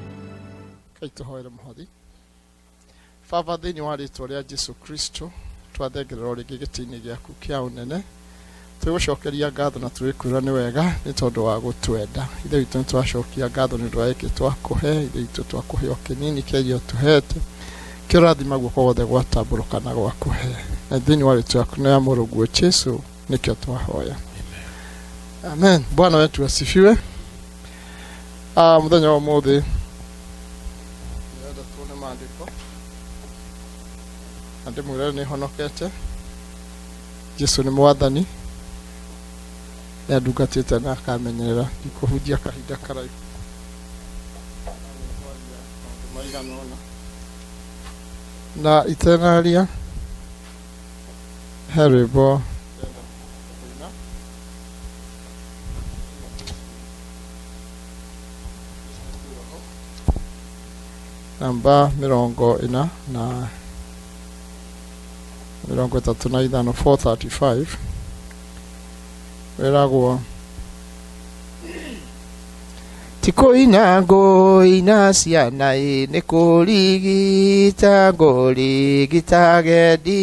Father, then you are it to Jesu Kristo twathengerera rĩngĩ gĩtĩ-inĩ gĩaku kĩa ũnene twĩgũcokeria ngatho na twĩkwĩra nĩ wega nĩ tondũ wa gũtwenda ithe witũ nĩ twacokia ngatho nĩ ũndũ wa gĩkĩ twakũhe ithe witũ twakũhe o kĩnini kĩa irio tũhete kĩo rathima guoko guothe gwatambũrũka na gwakũhe na thĩinĩ wa rĩtwa rĩaku na ya mũrũguo Jesũ nĩkĩo twahoya amen. Bwana wetu asifiwe. Ah, muthenya wa ũmũthĩ nĩenda tuone maandĩko na ndĩmwĩre nĩ honokete. Jesũ nĩ mwathani nĩ andungatĩte na akamenyerera ikũhunjia kahinda karaihu na itenaria he rwĩmbo namba mirongo ina na mirongo itatu na ithano four thirty-five weragwo tikuina ngũina ciana ĩ nĩ kũrigita ngũrigita gendi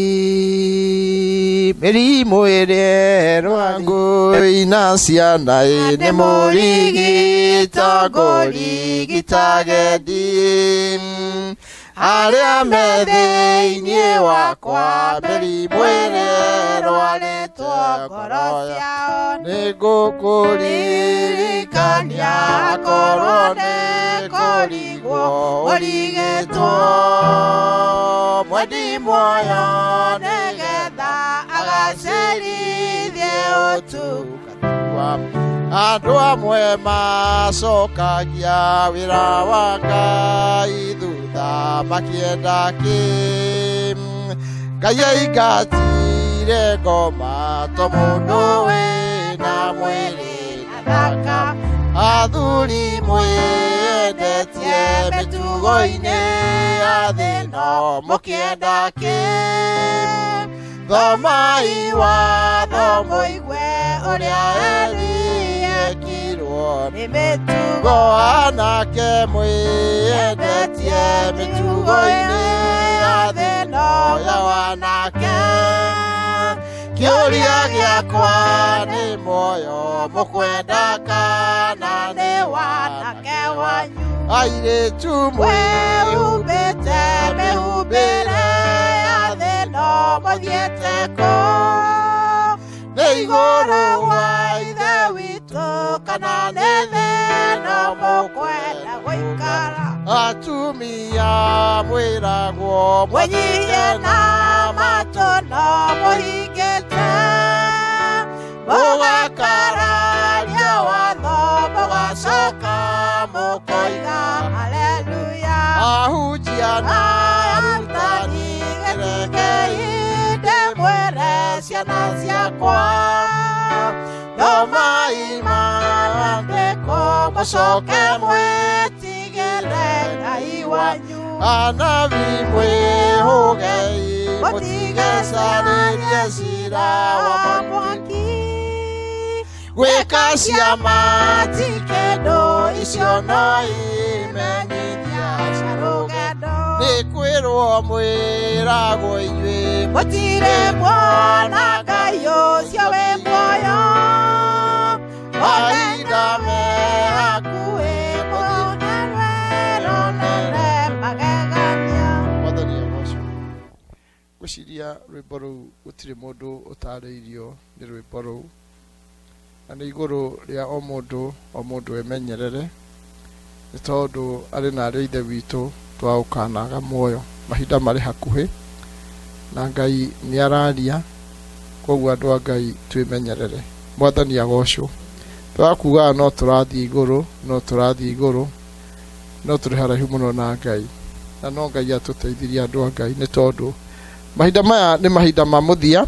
mĩrimũ ĩrĩa ĩrũa ngũina ciana ĩ nĩ mũrigita ngũrigita gendi arĩa me thĩinĩ wakwa mĩrimũ ĩrĩa ĩrũarĩtwo ngoro ciao nĩ ngũkũririkania korwo nĩ kũrigwo ũrigĩtwo mwendi muoyo nĩgetha agacĩrithie ũtungata waku. Andũ amwe macokagia wĩra wa Ngai thutha makĩenda kĩ Ngai aingatire ngoma to mũndũ wĩna mwĩrĩ na thaka athuri mwĩendetie mĩtugo-inĩ ya thĩ ĩno mũkĩenda kĩ thomai watho mũigue ũrĩa ekirwo nĩ mĩtugo anake mwĩendetie mĩtugo-inĩ ya thĩ ĩno ya wanake kĩũria gĩakwa nĩ muoyo mũkwenda kana nĩ wanake wanyu airĩtu mwĩhumbĩte mĩhumbĩre ya thĩ ĩno mũthiĩte kũ nĩ igũrũ wa ithe witũ kana nĩ thĩ ĩno mũkwenda gũikara atumia mwĩragwo mwĩnyihie na matũ no mũhingĩte mũgakararia watho mũgacoka mũkoiga haleluya ahunjia na arutani gĩthĩngĩi ndĩmwĩre ciana ciakwa thomai maandĩko mũcoke mwĩtigĩre Ngai wanyu anabi mwĩhũgei mũtigecarĩrie cira wa mwaki gwĩka ciama ti kĩndũ icio no imenyithia cia rũgendo nĩ kwĩrwo mwĩragwo inyuĩ mũtirĩ mwona Ngai ũcio wĩ muoyo mahinda me hakuhĩ mũnene rũnene magegania mwathani agocwo. Ngwĩciria rwĩmbo rũu gũtirĩ mũndũ ũtarĩirio nĩ rwĩmbo rũu na nĩ igũrũ rĩa o mũndũ o mũndũ emenyerere nĩ tondũ arĩ na arĩ ithe witũ twaũkanaga muoyo mahinda marĩ hakuhĩ na Ngai nĩ araria koguo andũ a Ngai twĩmenyerere. Mwathani agocwo. Twakuga no tũrathiĩ igũrũ no tũrathiĩ igũrũ no tũrĩ haraihu mũno na Ngai na no Ngai atũteithirie andũ a Ngai nĩ tondũ mahinda maya nĩ mahinda ma mũthia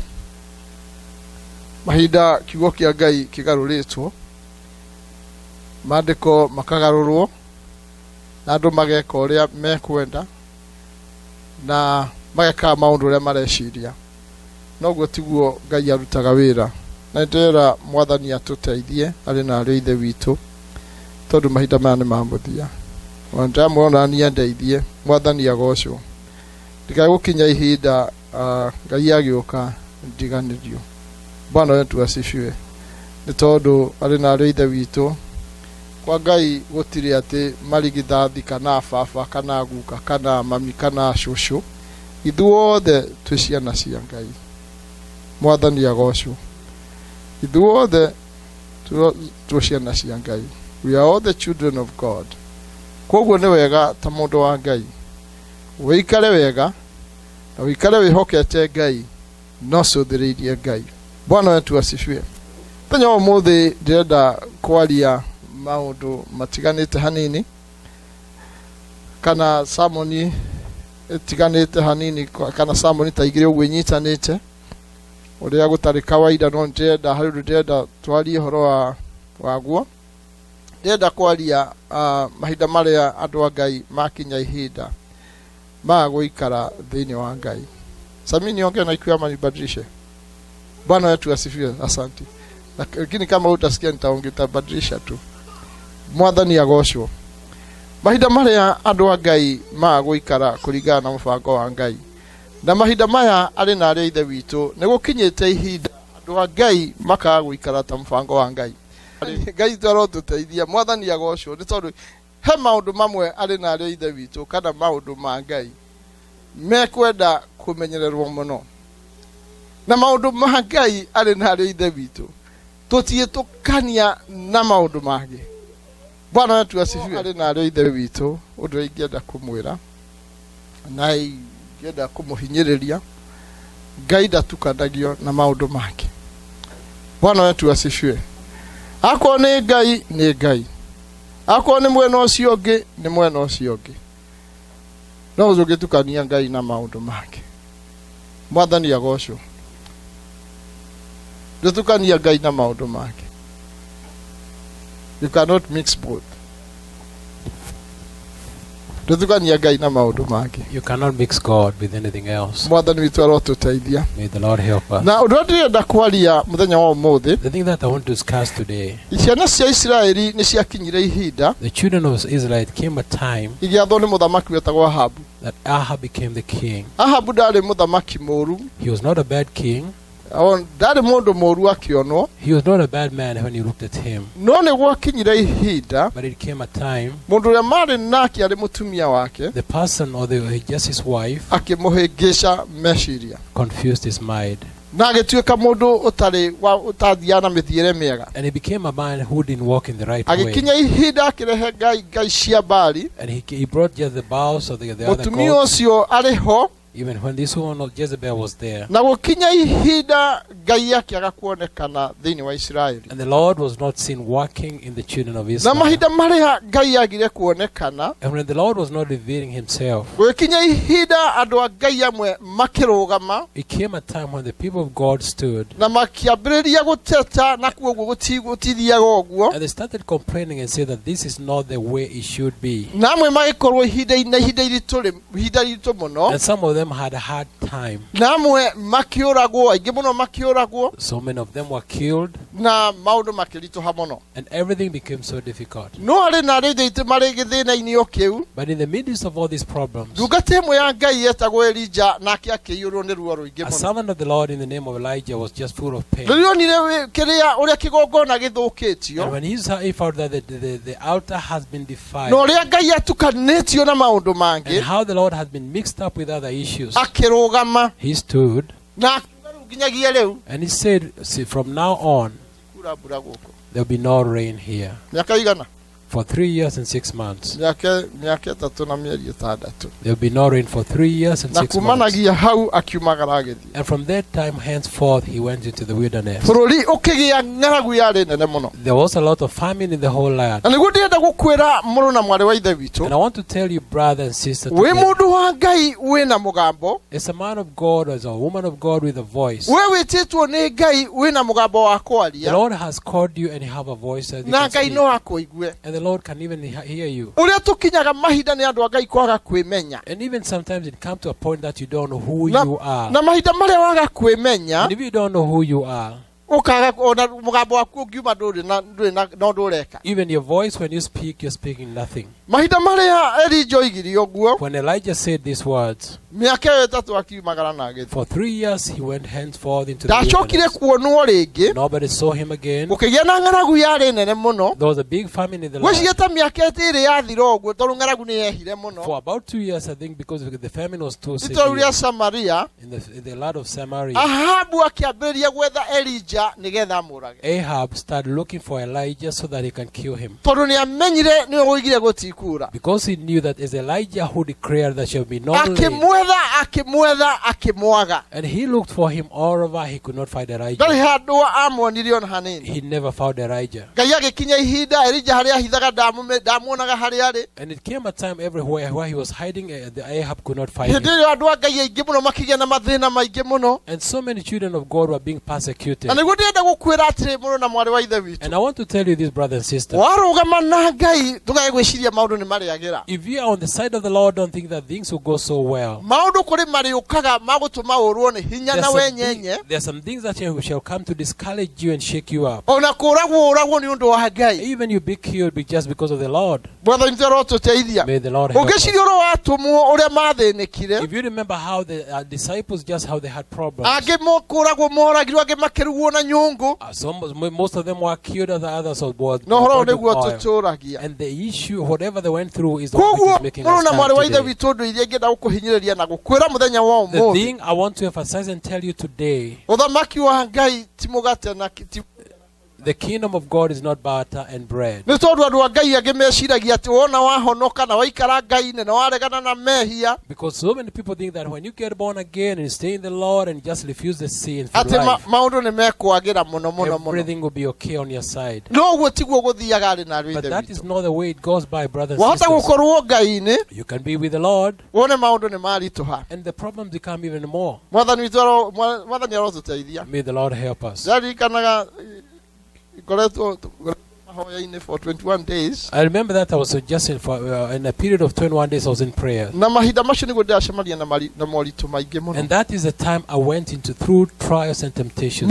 mahinda kiugo kĩa Ngai kĩgarũrĩtwo maandĩko makagarũrwo na andũ mageka ũrĩa mekwenda na mageka maũndũ ũrĩa mareciria noguo tiguo Ngai arutaga wĩra na ndĩra mwathani atũteithie arĩ na arĩ ithe witũ tondũ mahinda maya nĩ ma mũthia wanda mwona niĩ ndeithie mwathani agocwo ndikae gũkinya ihinda ngai agĩũka ndiganĩrio. Bwana wetu asifiwe. Nĩ tondũ arĩ na arĩ ithe witũ, kwa Ngai gũtirĩ atĩ marigithathi kana baba kana guka kana mami kana cũcũ, ithuothe twĩ ciana cia Ngai. Mwathani agocwo. Ithuothe twĩ ciana cia Ngai. We are all the children of God. Koguo nĩ wega ta mũndũ wa Ngai wĩikare wega na wĩikare wĩhokete Ngai no cũthĩrĩirie Ngai. Bwana wetu asifiwe. Mũthenya wa ũmũthĩ ndĩrenda kwaria maũndũ matiganĩte hanini kana samoni itiganĩte hanini kana samoni ta igĩrĩ ũguo inyitanĩte ũrĩa gũtarĩ kawaida, no ndĩrenda harĩ ũndũ ndĩrenda twarie ũhoro wa waguo. Ndĩrenda kwaria mahinda marĩa andũ a Ngai makinya ihinda ma gũikara thĩinĩ wa Ngai. Samini ongea na ikuya manibadilishe. Bwana wetu asifiwe. Asante. Lakini kama utasikia nitaongetabadilisha tu. Mwathani agocwo. Mahinda marĩa andũ a Ngai ma gũikara kũringana na mũbango wa Ngai. Na mahinda maya arĩ na arĩ ithe witũ nĩ gũkinyĩte ihinda andũ a Ngai makaga gũikara ta mũbango wa Ngai. Ngai tũrotũteithia. Mwathani agocwo. Nĩ tondũ he maũndũ mamwe arĩ na arĩ ithe witũ kana maũndũ ma Ngai mekwenda kũmenyererwo mũno. Na maũndũ ma Ngai arĩ na arĩ ithe witũ tũtiĩtũkania na maũndũ mangĩ. Bwana wetu asifiwe. Arĩ na arĩ ithe witũ ũndũ ingĩenda kũmwĩra na ingĩenda kũmũhinyĩrĩria, Ngai ndatukanagio na maũndũ mangĩ. Bwana wetu asifiwe. Akorwo nĩ Ngai nĩ Ngai, akorwo nĩ mwena ũcio ũngĩ nĩ mwena ũcio ũngĩ, no ũngĩtukania Ngai na maũndũ mangĩ. Mwathani agocwo. Ndũtukania Ngai na maũndũ mangĩ. You cannot mix both. Ndũtukania Ngai na maũndũ mangĩ. You cannot mix God with anything else. Mwathani witũ arotũteithia. May the Lord help us. Na ũndũ ndĩrenda kwaria mũthenya wa ũmũthĩ, The thing that I want to discuss today, ciana cia Isiraeli nĩ ciakinyire ihinda the children of Israel came a time igĩathwo nĩ mũthamaki wetagwo Ahabu. that Ahab became the king. Ahabu ndarĩ mũthamaki mũũru. He was not a bad king. Ndarĩ mũndũ mũũru akĩonwo. He was not a bad man when you looked at him. No nĩ gwakinyire ihinda But it came a time mũndũ ũrĩa marĩ nake arĩ mũtumia wake the person or the just his wife akĩmũhĩngĩca meciria confused his mind. na agĩtuĩka mũndũ ũtarĩ ũtathiana mĩthiĩre mĩega. And he became a man who didn't walk in the right way. Agĩkinya ihinda akĩrehe ngai ngai cia Baali. And he, he brought just the bowels of the, the other Mũtumia gods. ũcio arĩ ho. Even when this woman of Jezebel was there. Na gũkinya ihinda ngai akĩaga kuonekana thĩinĩ wa Isiraeli. And the Lord was not seen walking in the children of Na Israel. mahinda marĩa ngai agire kuonekana. And when the Lord was not revealing himself, gũkinya ihinda andũ a ngai amwe makĩrũgama. it came a time when the people of God stood. Na makĩambĩrĩria gũteta na kuoguo gũtithiaga ũguo. And they started complaining and said that this is not the way it should be. Na amwe magĩkorwo ihinda-inĩ ihinda iritũ ihinda iritũ mũno. And some of them had a hard time. Na amwe makĩũragwo, aingĩ mũno makĩũragwo. So many of them were killed. Na maũndũ makĩritũha mũno. And everything became so difficult. No arĩ na arĩ ithe marĩ gĩthĩna-inĩ o kĩu. But in the midst of all these problems, ndungata ĩmwe ya Ngai yetagwo Elija nake akĩiyũrwo nĩ ruo rũingĩ a mũno. servant of the Lord in the name of Elijah was just full of pain. Rĩonire kĩrĩa ũrĩa kĩgongona gĩthũkĩtio. And when he saw, he found that the, the, the altar has been defiled. Na ũrĩa Ngai atukanĩtio na maũndũ mangĩ. And how the Lord has been mixed up with other issues. Akĩrũgama. He stood. Na nginyagia rĩu. And he said, see, from now on, there'll be no rain here. Miaka igana. For three years and six months. Miaka miaka ĩtatũ na mĩeri ĩtandatũ. There'll be no rain for three years and Na six months. kumanagia hau akiumagara agĩthiĩ. And from that time henceforth he went into the wilderness. Bũrũri ũkĩgĩa ng'aragu yarĩ nene mũno. There was a lot of famine in the whole land. Na nĩguo ndĩrenda gũkwĩra mũrũ na mwarĩ wa ithe witũ. And I want to tell you, brother and sister, wĩ today, mũndũ wa Ngai wĩna mũgambo. as a man of God, as a woman of God with a voice, we wĩtĩtwo nĩ Ngai wĩna mũgambo wa the kwaria. Lord has called you and you have a voice that you Na can Ngai speak. no akũigue. And the Lord can even he- hear you. Ũrĩa tũkinyaga mahinda nĩ andũ a Ngai kwaga kwĩmenya. And even sometimes it comes to a point that you don't know who Na, you are. na mahinda marĩa waga kwĩmenya. And if you don't know who you are, ũkaga ona mũgambo waku ũngiuma ndũrĩ na ndũrĩ na no ndũreka. even your voice, when you speak, you're speaking nothing. Mahinda marĩa Elijah oigire ũguo. When Elijah said these words, For three years he went henceforth into the wilderness. Nobody saw him again. There was a big famine in the land. For about two years, I think, because the famine was too severe in the, in the land of Samaria. Ahab started looking for Elijah so that he can kill him. Because he knew that it's Elijah who declared that shall be no rain. And he looked for him all over, he could not find Elijah. He never found Elijah. And it came a time everywhere where he was hiding, uh, the Ahab could not find him. And so many children of God were being persecuted. And I want to tell you this, brothers and sisters. If you are on the side of the Lord, don't think that things will go so well. There are some things that shall come to discourage you and shake you up. Even you be killed just because of the Lord. May the Lord help us. If you remember how the uh, disciples, just how they had problems. Uh, some, most of them were killed, and the others were no, and the issue, whatever they went through, is what is making us stand today. The thing I want to emphasize and tell you today, the kingdom of God is not butter and bread. Because so many people think that when you get born again and stay in the Lord and just refuse the sin for life, everything will be okay on your side. But that is not the way it goes by, brothers and sisters. You can be with the Lord, and the problems become even more. May the Lord help us. For twenty-one days. I remember that I was just in, for, uh, in a period of twenty-one days I was in prayer. And that is the time I went into through trials and temptations.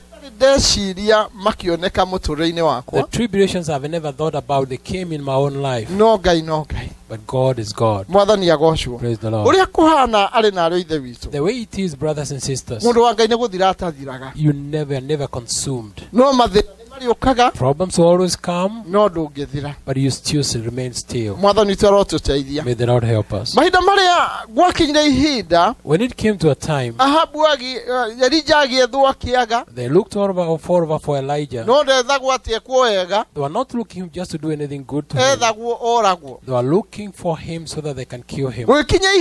The tribulations I've never thought about, they came in my own life. No guy, no guy. But God is God. Praise the Lord. The way it is, brothers and sisters, you never, never consumed. Problems will always come, but you still remain still. May the Lord help us. When it came to a time, they looked over for, for Elijah. They were not looking just to do anything good to him. They were looking for him so that they can kill him.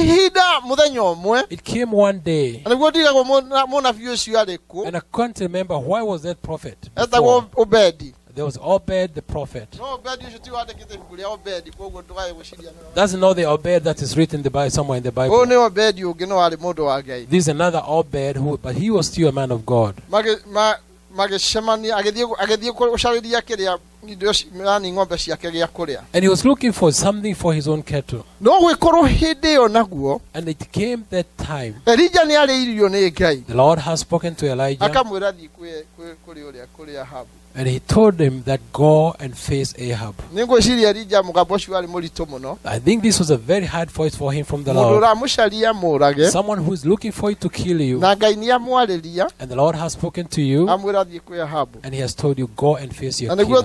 It came one day, and I can't remember why was that prophet before. Obed. There was Obed the prophet. That's not the Obed that is written the Bible, somewhere in the Bible. This is another Obed, who, but he was still a man of God. And he was looking for something for his own cattle. And it came that time. The Lord has spoken to Elijah. And he told him that go and face Ahab. I think this was a very hard voice for him from the Lord. Someone who is looking for you to kill you. And the Lord has spoken to you. And he has told you, go and face your killer.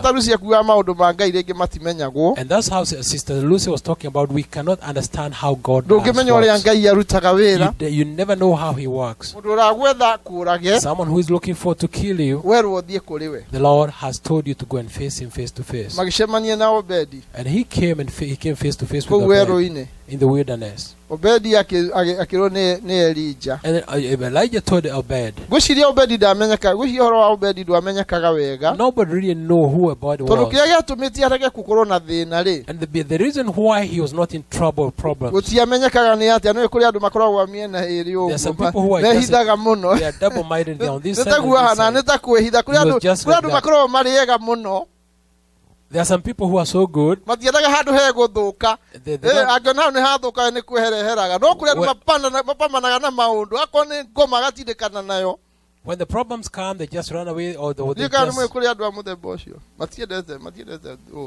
And that's how Sister Lucy was talking about. We cannot understand how God works. You, you never know how he works. Someone who is looking for to kill you, the Lord has told you to go and face him face to face. And he came and he came face to face with Obed in the wilderness. And Elijah told Obed. Nobody really knew who Obed was. And the, the reason why he was not in trouble or problems. There are some people who are just, they are double-minded. They're on this side and this side. There are some people who are so good. They, they when the problems come, they just run away, or they, they just...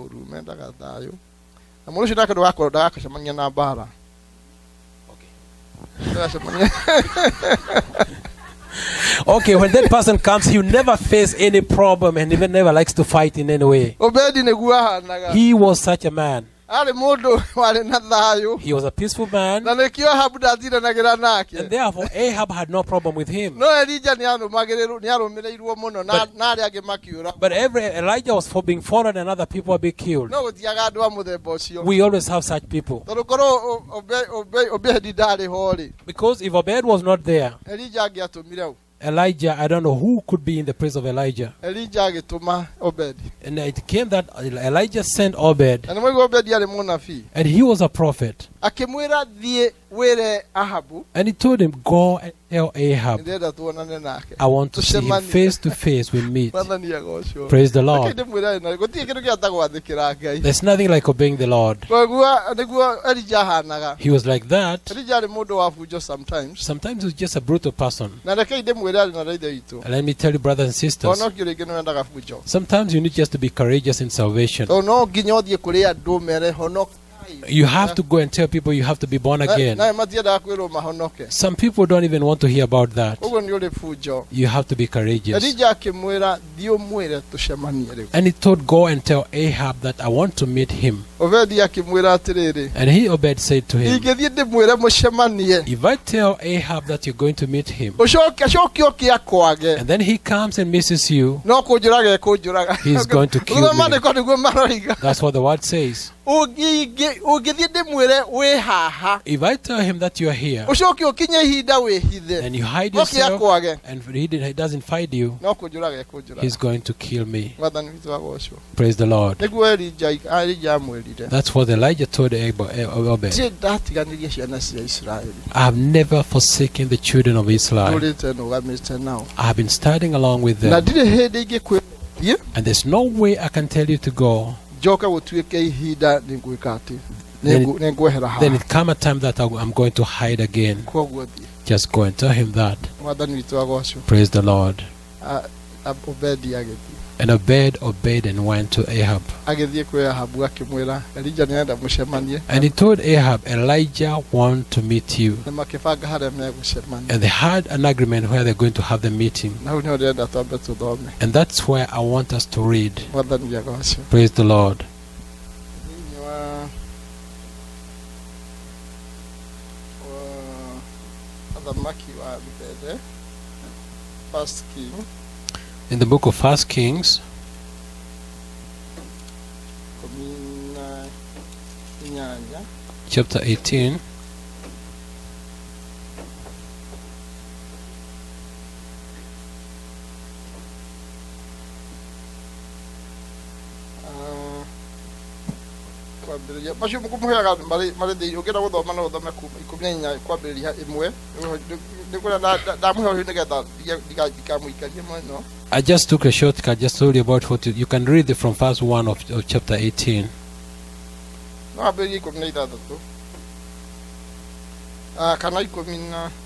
Okay. Okay, when that person comes, he will never face any problem and even never likes to fight in any way. He was such a man. He was a peaceful man. And therefore Ahab had no problem with him. But, but every Elijah was for being followed and other people were being killed. We always have such people. Because if Obed was not there, Elijah, I don't know who could be in the place of Elijah. And it came that Elijah sent Obed. And he was a prophet. And he told him, go and tell Ahab, I want to see him face to face with meat. Praise the Lord. There's nothing like obeying the Lord. He was like that. Sometimes he was just a brutal person. And let me tell you, brothers and sisters, sometimes you need just to be courageous in salvation. You have to go and tell people you have to be born again. Some people don't even want to hear about that. You have to be courageous. And he told, go and tell Ahab that I want to meet him. And he, Obed, said to him, if I tell Ahab that you're going to meet him, and then he comes and misses you, he's going to kill you. That's what the word says. If I tell him that you are here, and you hide yourself, and he doesn't find you, he's going to kill me. Praise the Lord. That's what Elijah told Obed. I have never forsaken the children of Israel. I have been standing along with them. And there's no way I can tell you to go. Then it, then it come a time that I'm going to hide again. Just go and tell him that. Praise the Lord. And Obed obeyed and went to Ahab. And he told Ahab, Elijah wants to meet you. And they had an agreement where they're going to have the meeting. And that's where I want us to read. Praise the Lord. First King. In the book of First Kings, chapter eighteen. I just took a shortcut, just told you about what you, you can read it from verse one of, of chapter eighteen. Uh, can I come in? Uh,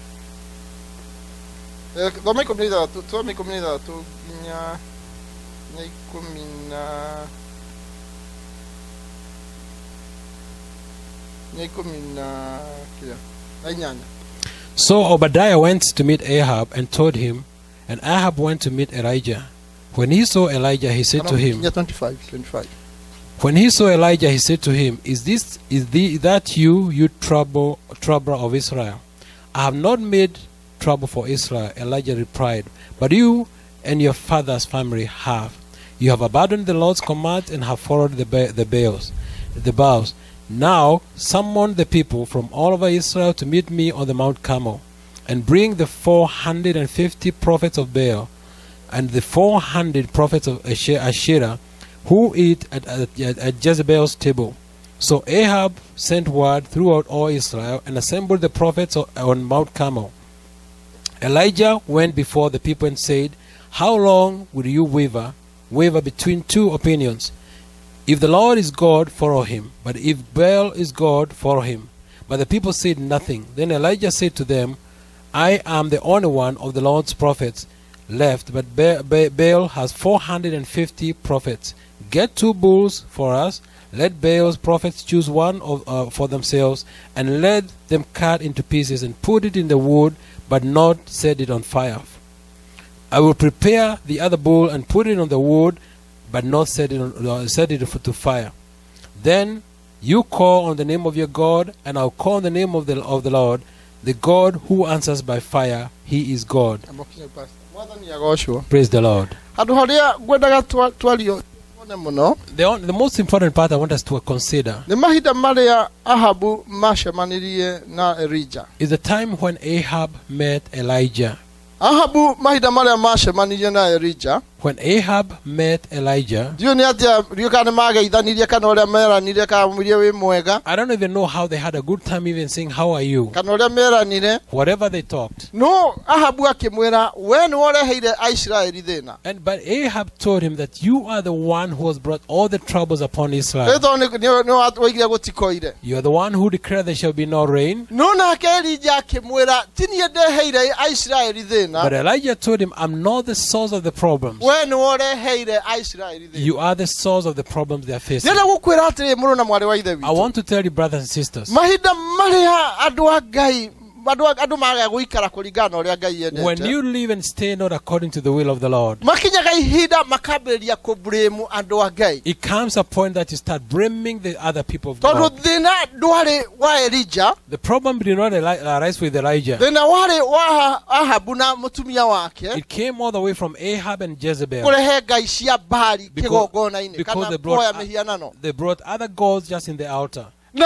So Obadiah went to meet Ahab and told him, and Ahab went to meet Elijah. When he saw Elijah, he said to him, When he saw Elijah, he said to him, Is this is the, that you, you trouble, troubler of Israel? I have not made trouble for Israel, Elijah replied, but you and your father's family have. You have abandoned the Lord's command and have followed the, ba the Baals, the Baals. Now summon the people from all over Israel to meet me on the Mount Carmel, and bring the four hundred and fifty prophets of Baal and the four hundred prophets of Asherah who eat at, at, at Jezebel's table. So Ahab sent word throughout all Israel and assembled the prophets on Mount Carmel. Elijah went before the people and said, How long will you waver, waver between two opinions? If the Lord is God, follow him. But if Baal is God, follow him. But the people said nothing. Then Elijah said to them, I am the only one of the Lord's prophets left, but Baal has four hundred and fifty prophets. Get two bulls for us. Let Baal's prophets choose one of, uh, for themselves, and let them cut into pieces and put it in the wood, but not set it on fire. I will prepare the other bull and put it on the wood, but not set it, on, uh, set it to fire. Then you call on the name of your God, and I'll call on the name of the, of the Lord, the God who answers by fire. He is God. Praise the Lord. The, on, the most important part I want us to consider is the time when Ahab met Elijah. When Ahab met Elijah, I don't even know how they had a good time even saying, how are you? Whatever they talked. No, and but Ahab told him that you are the one who has brought all the troubles upon Israel. You are the one who declared there shall be no rain. But Elijah told him, I'm not the source of the problems. You are the source of the problems they are facing. I want to tell you, brothers and sisters, when you live and stay not according to the will of the Lord, it comes a point that you start blaming the other people of God. The problem did not arise with Elijah. It came all the way from Ahab and Jezebel, because, because they, brought, they brought other gods just in the altar. And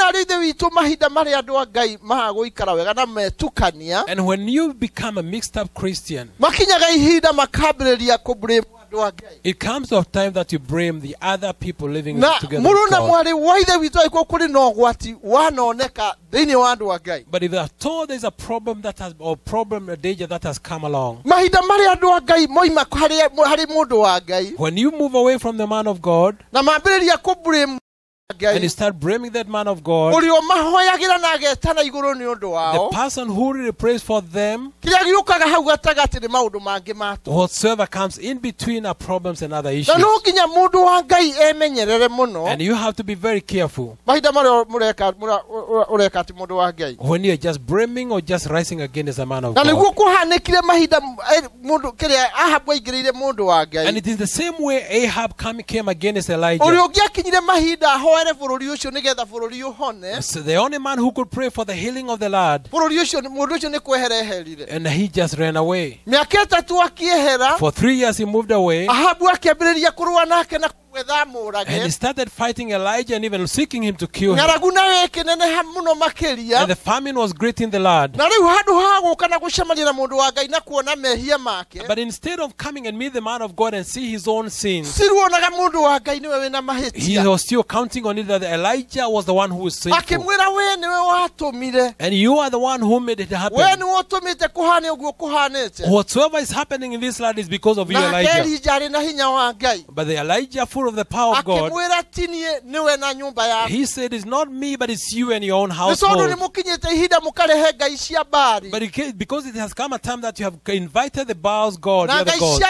when you become a mixed up Christian, it comes to a time that you blame the other people living together with God. But if at all there's a problem that has, or problem, a danger that has come along, when you move away from the man of God, and you start blaming that man of God, the person who really prays for them, whatsoever comes in between are problems and other issues. And you have to be very careful when you're just blaming or just rising against a man of God. And it is the same way Ahab came against Elijah. So the only man who could pray for the healing of the land, and he just ran away. For three years he moved away, and he started fighting Elijah and even seeking him to kill him. And the famine was great in the land. But instead of coming and meet the man of God and see his own sins, he was still counting on it that Elijah was the one who was sinful. And you are the one who made it happen. Whatsoever is happening in this land is because of you, Elijah. But the Elijah, full of the power of God, he said, it's not me, but it's you and your own household. But it, because it has come a time that you have invited the Baal's God, the other gods,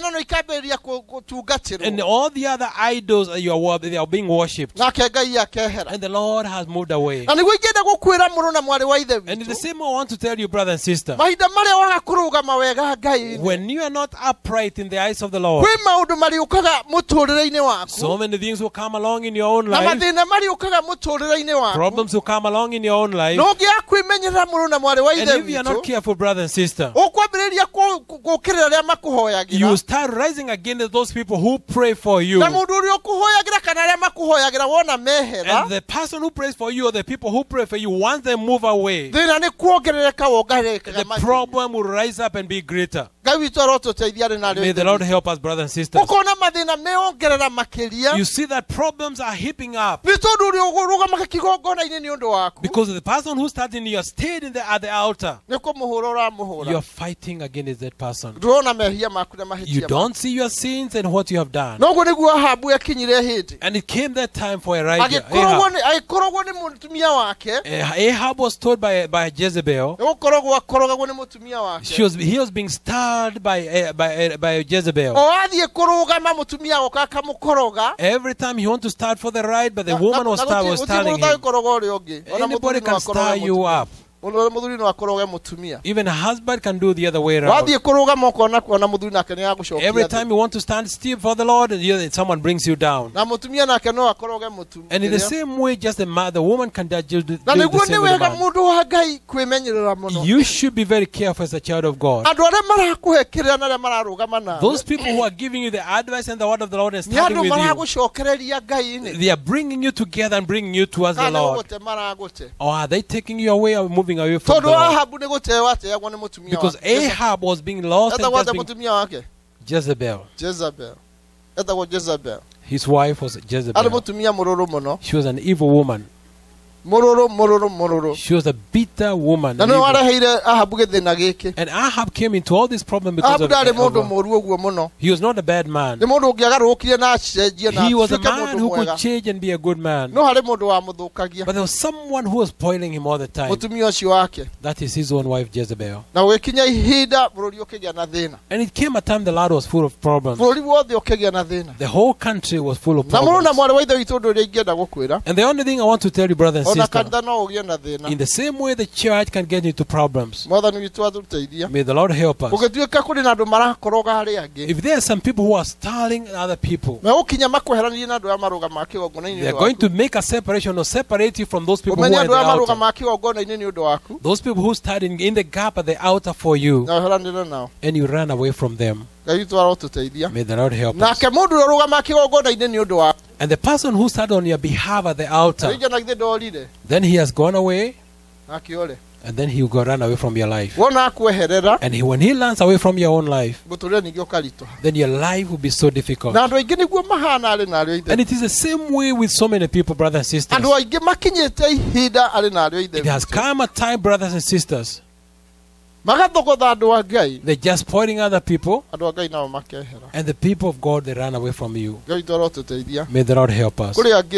and all the other idols that you are, they are being worshipped, and the Lord has moved away. And in the same way, I want to tell you, brother and sister, when you are not upright in the eyes of the Lord, so many things will come along in your own life. Problems will come along in your own life. And if you are not careful, brother and sister, you start rising against those people who pray for you. And the person who prays for you, or the people who pray for you, once they move away, the problem will rise up and be greater. May the Lord help us, brothers and sisters. You see that problems are heaping up because the person who started in your stayed in the, at the altar, you're fighting fighting against that person. Ndurona mehia maku na mahĩtia. You don't see your sins and what you have done. Noguo nĩguo Ahabu ekinyire hĩndĩ. And it came that time for Elijah. Agĩkoragwo nĩ agĩkoragwo nĩ mũtumia wake. Ahab was told by by Jezebel. Nĩgũkoragwo akoragwo nĩ mũtumia wake. She was he was being starred by uh, by uh, by Jezebel. O athiĩ kũrũgama mũtumia wake akamũkoroga. Every time he want to start for the ride, but the woman was start was starting him. Anybody can stir you up. Even a husband can do the other way around. Every time you want to stand still for the Lord, and someone brings you down. And in the same way, just the, man, the woman can do the same with the man. You should be very careful as a child of God. Those people who are giving you the advice and the word of the Lord and standing with you, they are bringing you together and bringing you towards the Lord. Or are they taking you away or moving away from the Lord? Because Ahab was being lost and just being Jezebel. Jezebel. Jezebel. His wife was Jezebel. She was an evil woman. She was a bitter woman. And Ahab came into all this problem because of, of he was not a bad man. He was a man who could change and be a good man. But there was someone who was spoiling him all the time. That is his own wife Jezebel. And it came a time the Lord was full of problems. The whole country was full of problems. And the only thing I want to tell you, brothers and sister, in the same way the church can get into problems, may the Lord help us. If there are some people who are stalling other people, they are going to make a separation or separate you from those people who are in the outer. Those people who stand in, in the gap at the outer for you, and you run away from them. May the Lord help us. And the person who started on your behalf at the altar, then he has gone away, and then he will go run away from your life. And he, when he runs away from your own life, then your life will be so difficult. And it is the same way with so many people, brothers and sisters. It has come a time, brothers and sisters, they're just pointing other people, and the people of God, they run away from you. May the Lord help us.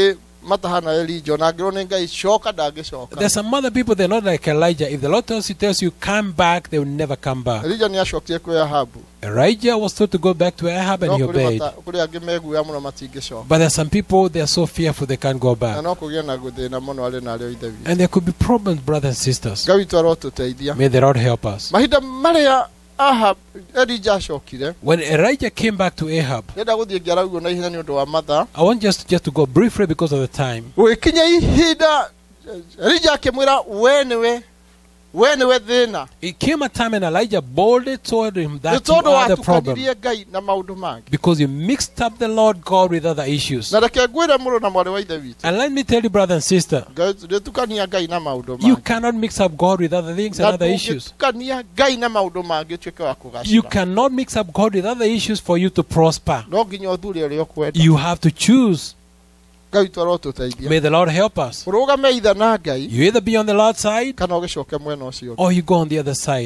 There's some other people, they're not like Elijah. If the Lord tells you, tells you come back, they will never come back. Elijah was told to go back to Ahab and he obeyed. But there's some people, they are so fearful they can't go back. And there could be problems, brothers and sisters. May the Lord help us. When Elijah came back to Ahab, I want just, just to go briefly because of the time. It came a time and Elijah boldly told him that you are the problem, because you mixed up the Lord God with other issues. And let me tell you, brother and sister, you cannot mix up God with other things and other issues. You cannot mix up God with other issues for you to prosper. You have to choose. May the Lord help us. You either be on the Lord's side or you go on the other side.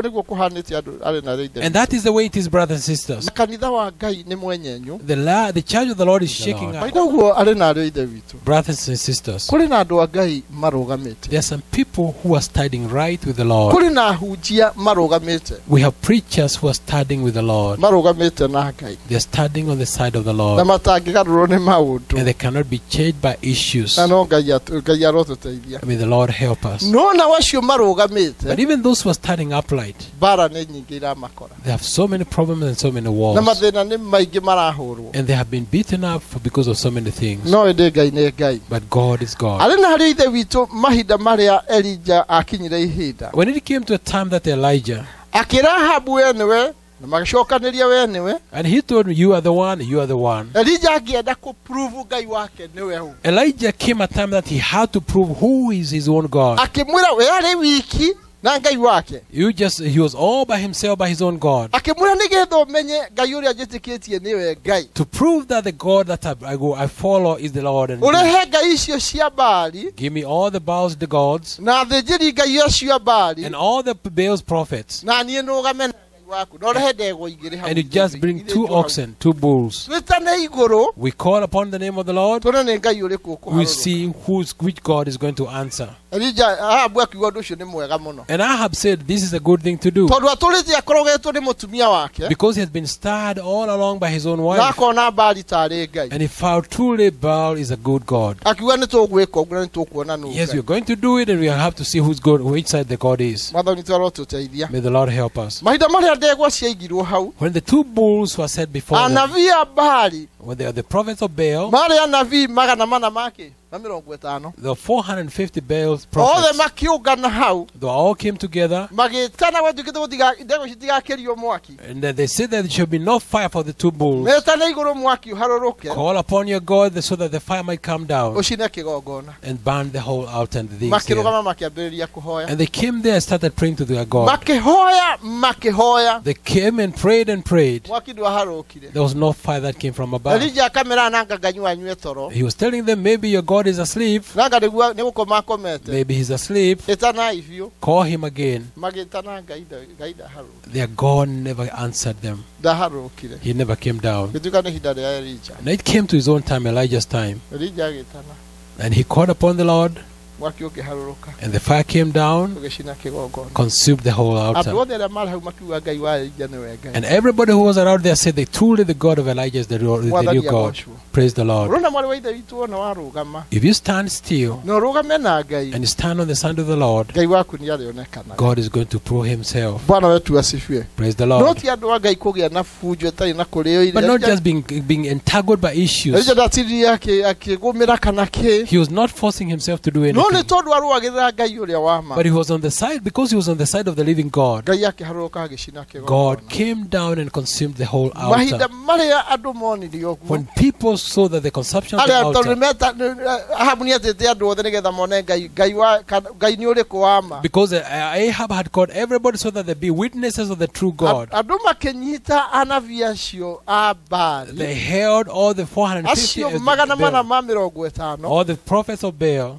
And that is the way it is, brothers and sisters. The, la the church of the Lord is shaking up. Brothers and sisters, there are some people who are standing right with the Lord. We have preachers who are standing with the Lord. They are standing on the side of the Lord. And they cannot be changed by issues. May the Lord help us. But even those who are standing upright, they have so many problems and so many wars. And they have been beaten up for, because of so many things. But God is God. When it came to a time that Elijah, and he told me, you are the one, you are the one. Elijah came a time that he had to prove who is his own God. na ngai wake. You just, he was all by himself, by his own God. Akimwira nigetha umenye ngai uria njitikitie niwe ngai. To prove that the God that I, I go I follow is the Lord. And urehe ngai icio cia Baali, give me all the Baals, the gods, na thĩnjĩri ngai acio Baali, and all the Baal's prophets. Na niĩ nũgame na ngai waku. Na ũrehe ndegwa igĩrĩ hau. And you just bring two oxen, two bulls. Twĩtane igũrũ. We call upon the name of the Lord. Tũrone nĩ ngai ũrĩkũ ũkũharũrũka. We see who's, which God is going to answer. Elijah Ahabu akiuga ũndũ ũcio nĩ mwega mũno. And Ahab said this is a good thing to do. Tondũ atũrĩte akorogetwo nĩ mũtumia wake. Because he has been stirred all along by his own wife. Na akona Baali tarĩ ngai. And he found truly Baal is a good God. Akiuga nĩ tũgwĩka ũguo na nĩ tũkuona nũ. Yes, we're going to do it, and we have to see who's good, which side the God is. Mwathani tũrotũteithia. May the Lord help us. Mahinda marĩa ndegwa ciaigirwo hau. When the two bulls were set before them, anabii a Baali, when they are the prophets of Baal, marĩ anabii magana mana make na mĩrongo ĩtano. the four hundred fifty Baal's prophets, othe makiũngana hau, they all came together, magĩtana gwatuĩkĩte gũtiga ndegwa citigakĩrio mwaki. and they said that there should be no fire for the two bulls. Metana igũrũ mwaki ũharũrũke. Call upon your God so that the fire might come down ũcine kĩgongona. and burn the whole altar and the things Makĩrũgama there. makĩambĩrĩria kũhoya. And they came there and started praying to their God. Makĩhoya makĩhoya. They came and prayed and prayed. Mwaki ndwaharũkire. There was no fire that came from above. Elijah akamera nanga nganyu anyue toro. He was telling them, maybe your God is asleep. Nanga nĩguo nĩ gũkoma akomete. Maybe he's asleep. Ĩtana ivio. Call him again. Magĩtana ngai ngai ndaharũrũka. Their God never answered them. Ndaharũrũkire. He never came down. Gĩtuĩka nĩ ihinda rĩa Elijah. And it came to his own time, Elijah's time. Elijah agĩtana. And he called upon the Lord, Mwaki ũkĩharũrũka. and the fire came down, Ũgĩcina kĩgongona. consumed the whole Andũ altar. othe arĩa marĩ hau makiuga ngai wa Elijah nĩwe ngai. And everybody who was around there said, they truly the God of Elijah is the, the new Mwathani God. agocwo. Praise the Lord. Ũrona mwarĩ wa ithe witũ wona warũgama. If you stand still Na ũrũgame na ngai. and you stand on the side of the Lord, Ngai waku nĩ arĩonekana. God is going to prove himself. Bwana wetu asifiwe. Praise the No Lord. ti andũ a ngai kũgĩa na bunjo ĩtarĩ na kũrĩo But not irio. just being, being entangled by issues. Elijah ndatiririe akĩgũmĩra kana kĩ. He was not forcing himself to do No nĩ anything. tondũ arũagĩrĩra ngai ũrĩa wa ma. But he was on the side, because he was on the side of the living God. Ngai akĩharũrũka agĩcina kĩgongona. God came down and consumed the whole Mahinda altar. marĩa andũ monire ũguo. When people saw that the consumption of the Arĩa tondũ altar, meta Ahabu nĩ atĩte andũ othe nĩgetha mone ngai ngai wa ngai nĩ ũrĩkũ wa ma. because uh, Ahab had called everybody so that they be witnesses of the true God. Andũ makĩnyita anabii acio a Baali. They held all the four hundred fifty Acio of magana mana Baal, ma mĩrongo ĩtano. all the prophets of Baal,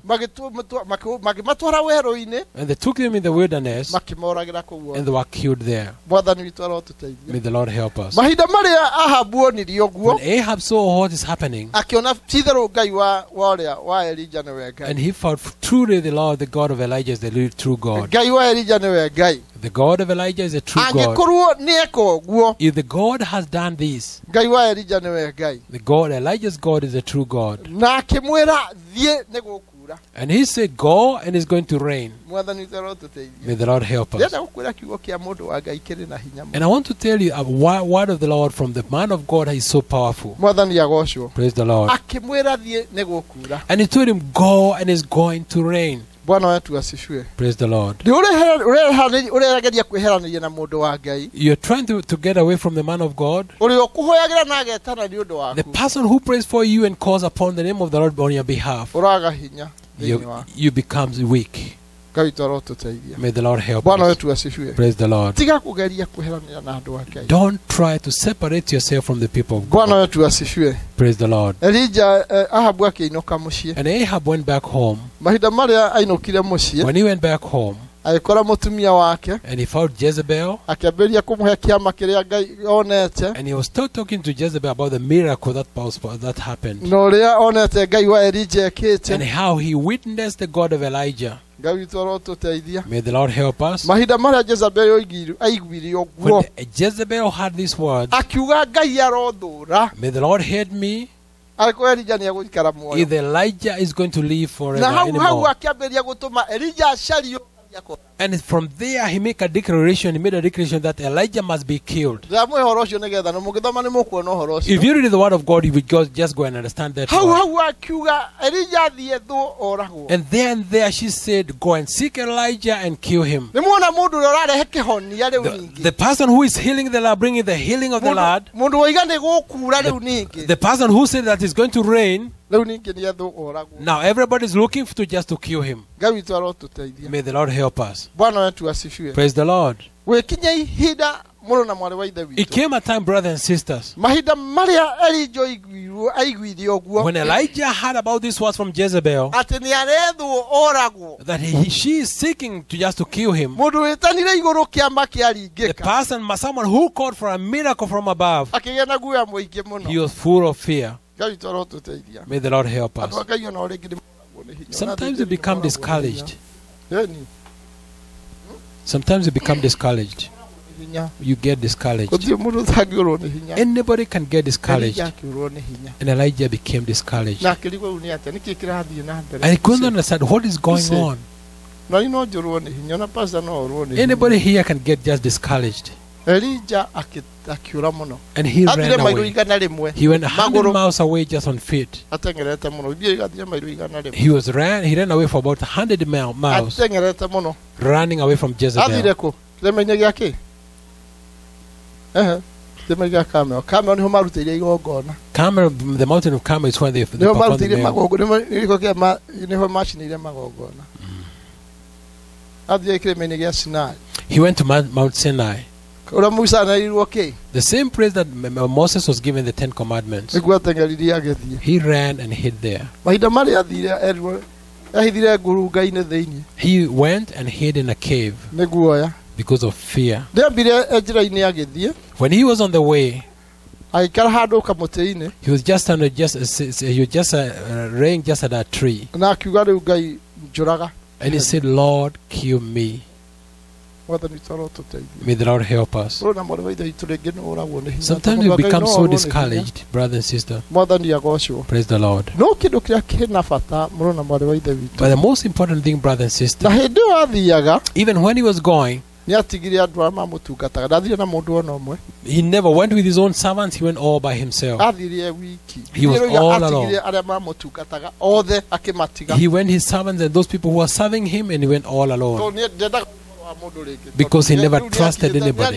makĩmatwara werũ-inĩ and they took them in the wilderness makĩmoragĩra kũu. and they were killed there. Mwathani witũ arotũteithia. May the Lord help us. Mahinda marĩa Ahabu onire ũguo, When Ahab saw what is happening, akĩona ti-itherũ ngai wa wa ũrĩa wa Elijah nĩwe and ngai. he found truly the Lord, the God of Elijah, is the real true God. Ngai wa Elijah nĩwe ngai. The God of Elijah is a true God. Angĩkorwo nĩeka ũguo, If the God has done this, ngai wa Elijah nĩwe ngai. the God, Elijah's God, is a true God. Na akĩmwĩra thiĩ nĩ gũkura. And he said, go, and it's going to rain. Mwathani witũ arotũteithia. May the Lord help us. Ndĩrenda gũkwĩra kiugo kĩa mũndũ wa ngai kĩrĩ na hinya mũno. And I want to tell you a wo- word of the Lord from the man of God. He is so powerful. Mwathani agocwo. Praise the Lord. Akĩmwĩra thiĩ nĩ gũkura. And he told him, go, and it's going to rain. Bwana wetu asifiwe. Praise the Lord. Nĩ ũreha- ũregeria kwĩheranĩria na mũndũ wa ngai. You're trying to, to get away from the man of God. Ũrĩa ũkũhoyagĩra na agetana nĩ ũndũ The waku. person who prays for you and calls upon the name of the Lord on your behalf, Ũraga hinya thĩinĩ you, wa. you become weak. Ngai witũ arotũteithia. May the Lord help Bwana us. wetu asifiwe. Praise the Lord. Tiga kũgeria kwĩheranĩria na andũ a ngai. Don't try to separate yourself from the people of Bwana God. wetu asifiwe. Praise the Lord. Elijah eh, Ahabu akĩinũka mũciĩ. And Ahab went back home. Mahinda marĩa ainũkire mũciĩ, When he went back home, agĩkora mũtumia wake and he found Jezebel, akĩambĩrĩria kũmũhe kĩama kĩrĩa ngai onete and he was still talking to Jezebel about the miracle that, was, that happened, na ũrĩa onete ngai wa Elijah and ekĩte. how he witnessed the God of Elijah. Ngai witũ arotũteithia. May the Lord help us. Mahinda marĩa Jezebel oigiru- aiguire ũguo, When Jezebel heard this word, akiuga ngai arothũũra. may the Lord hear me, Arĩkwo Elijah nĩegũikara muoyo. if Elijah is going to live forever Na hau hau anymore. akĩambĩrĩria gũtũma Elijah acario. And from there he make a declaration, he made a declaration that Elijah must be killed. Ndamũhe ũhoro ũcio nĩgetha na mũgĩthoma nĩmũkuona ũhoro ũcio. If you read the word of God, you would just, just go and understand that Hau word. hau akiuga Elijah thiĩ thũ oragwo. And then there she said, go and seek Elijah and kill him. Nĩmuona mũndũ ũrĩa ũrarehe kĩhonia rĩu The, ningĩ. the person who is healing the Lord, bringing the healing of the Mũndũ- Lord, mũndũ woiga nĩ gũkura rĩu ningĩ. the person who said that it's going to rain, Now everybody's looking to just to kill him. May the Lord help us. Praise the Lord. It came a time, brothers and sisters, when Elijah heard about this words from Jezebel, that he, she is seeking to just to kill him. The person, someone who called for a miracle from above, he was full of fear. May the Lord help us. Sometimes we become discouraged. Sometimes we become discouraged. You get discouraged. Anybody can get discouraged. And Elijah became discouraged. And he couldn't understand what is going on. Anybody here can get just discouraged. And he ran away. He went a hundred miles away just on feet. He was ran. He ran away for about a hundred miles, running away from Jezebel. Carmel, the mountain of Carmel is where they perform the meal. He went to Mount Sinai. The same place that Moses was given the Ten Commandments. He ran and hid there. He went and hid in a cave because of fear. When he was on the way, he was just under just he was just uh, laying just at a tree, and he said, "Lord, kill me." May the Lord help us. Sometimes we become so discouraged, brother and sister. Praise the Lord. But the most important thing, brother and sister, even when he was going, he never went with his own servants. He went all by himself. He was all alone. He went his servants and those people who were serving him, and he went all alone. Because he never trusted anybody.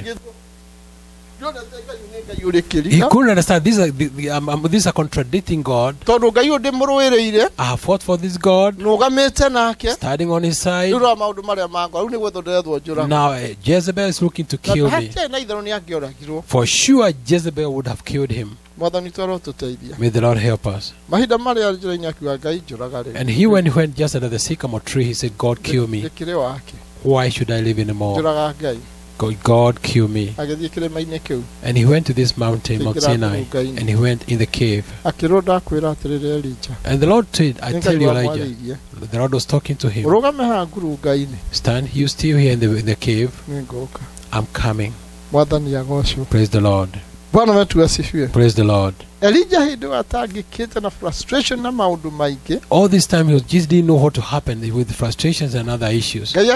He couldn't understand. These are, um, these are contradicting God. I have fought for this God, standing on his side. Now uh, Jezebel is looking to kill me. For sure Jezebel would have killed him. May the Lord help us. And he went, went just under the sycamore tree. He said, "God, kill me. Why should I live anymore? God, God, kill me." And he went to this mountain, Mount Sinai, and he went in the cave. And the Lord said, "I tell you, Elijah," the Lord was talking to him, "Stand you still here in the, in the cave. I'm coming." Praise the Lord. Praise the Lord. All this time he just didn't know what to happen with frustrations and other issues. And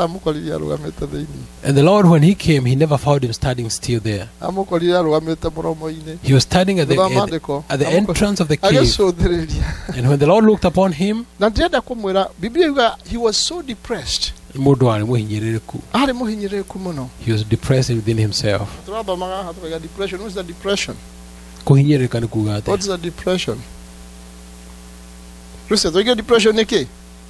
the Lord, when he came, he never found him standing still there. He was standing at the, at, at the entrance of the cave. And when the Lord looked upon him, he was so depressed. He was depressed within himself. Depression. What's the depression? What's the depression? Listen, do you get depression, Nikki?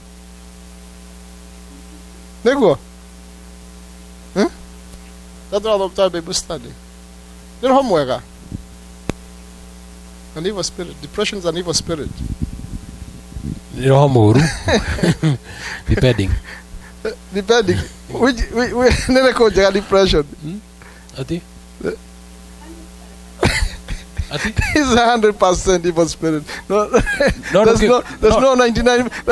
Nego? Huh? That's what I'm talking about study. You know homework. An evil spirit. Depression is an evil spirit. You know homework. Depending. Depending. Which which which never call depression. Hmm? Ati? It's a hundred percent evil spirit. No, no, there's no, there's no ninety-nine. Not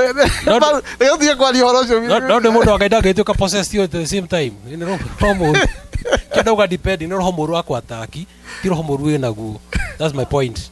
the mode of I took a possess you at the same time. In the homo, you depend in homo aquataki. You homo. That's my point.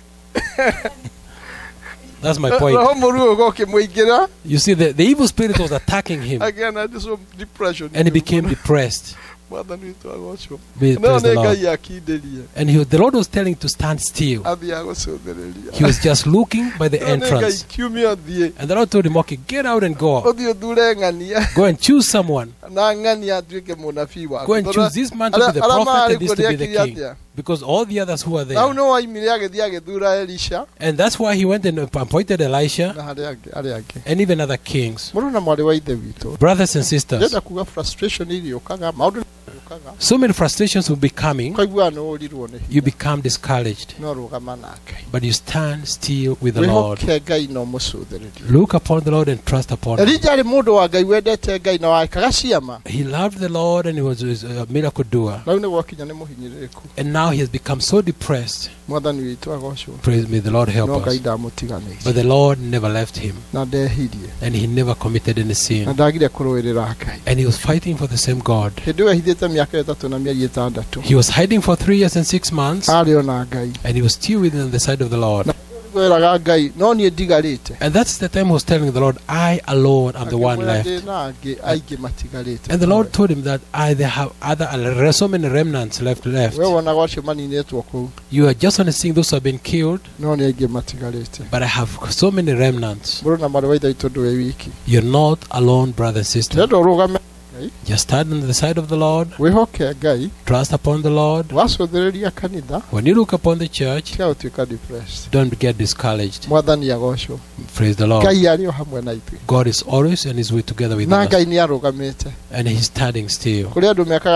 That's my point. You see, the, the evil spirit was attacking him. Again, I just depression. And he became depressed. Praise the Lord. And he, the Lord was telling to stand still. He was just looking by the entrance. And the Lord told him, "Okay, get out and go. Go and choose someone. Go and choose this man to be the prophet and this to be the king." Because all the others who were there. Now no aimire agethia agethura Elisha. And that's why he went and appointed Elisha. And even other kings. Brothers and sisters. So many frustrations will be coming. You become discouraged. But you stand still with the Lord. Look upon the Lord and trust upon Him. He loved the Lord and he was a miracle doer. And now he has become so depressed. Praise me, the Lord help us. But the Lord never left him. And he never committed any sin. And he was fighting for the same God. He was hiding for three years and six months. And he was still within the side of the Lord. And that's the time he was telling the Lord, I alone am the one left. And the Lord told him that I there have other so many remnants left left. You are just only seeing those who have been killed. But I have so many remnants. You're not alone, brother and sister. Just stand on the side of the Lord. Trust upon the Lord. When you look upon the church, don't get discouraged. Praise the Lord. God is always and is with together with us. And He's standing still. There's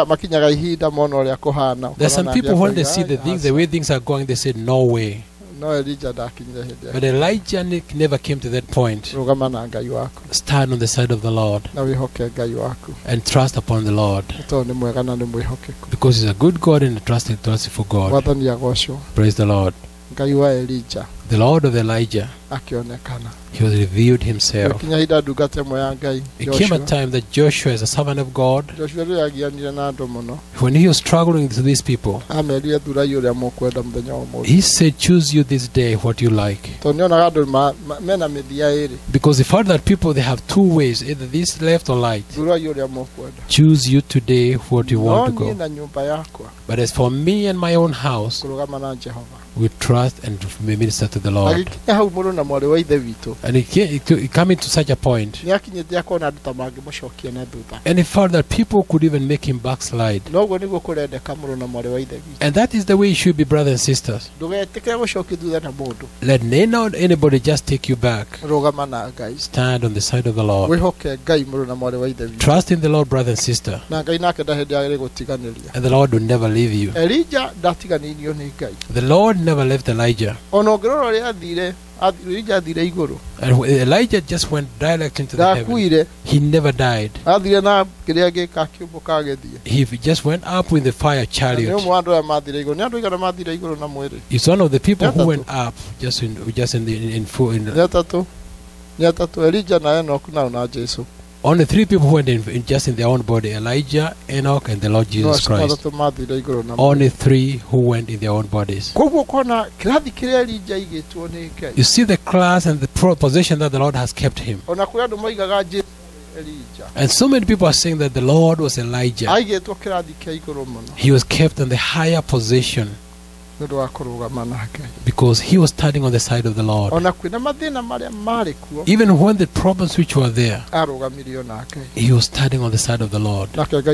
some people when they see the things, the way things are going, they say, no way. But Elijah never came to that point. Stand on the side of the Lord and trust upon the Lord, because He's a good God and a trustful God. Praise the Lord. The Lord of Elijah, He was revealed Himself. It came a time that Joshua, as a servant of God, when he was struggling with these people, he said, choose you this day what you like. Because he found that people, they have two ways, either this left or right. Choose you today what you want to go. But as for me and my own house, we trust and minister to the Lord. And he came, he came into such a point. And he found that people could even make him backslide. And that is the way it should be, brothers and sisters. Let not anybody just take you back. Stand on the side of the Lord. Trust in the Lord, brother and sister. And the Lord will never leave you. The Lord never left Elijah. And Elijah just went direct into the heaven. He never died. He just went up with the fire chariot. He's one of the people who went up just in just in the in full. In Only three people who went in, in just in their own body: Elijah, Enoch, and the Lord Jesus Christ. Only three who went in their own bodies. You see the class and the position that the Lord has kept him. And so many people are saying that the Lord was Elijah. He was kept in the higher position because he was standing on the side of the Lord. Even when the problems which were there, he was standing on the side of the Lord.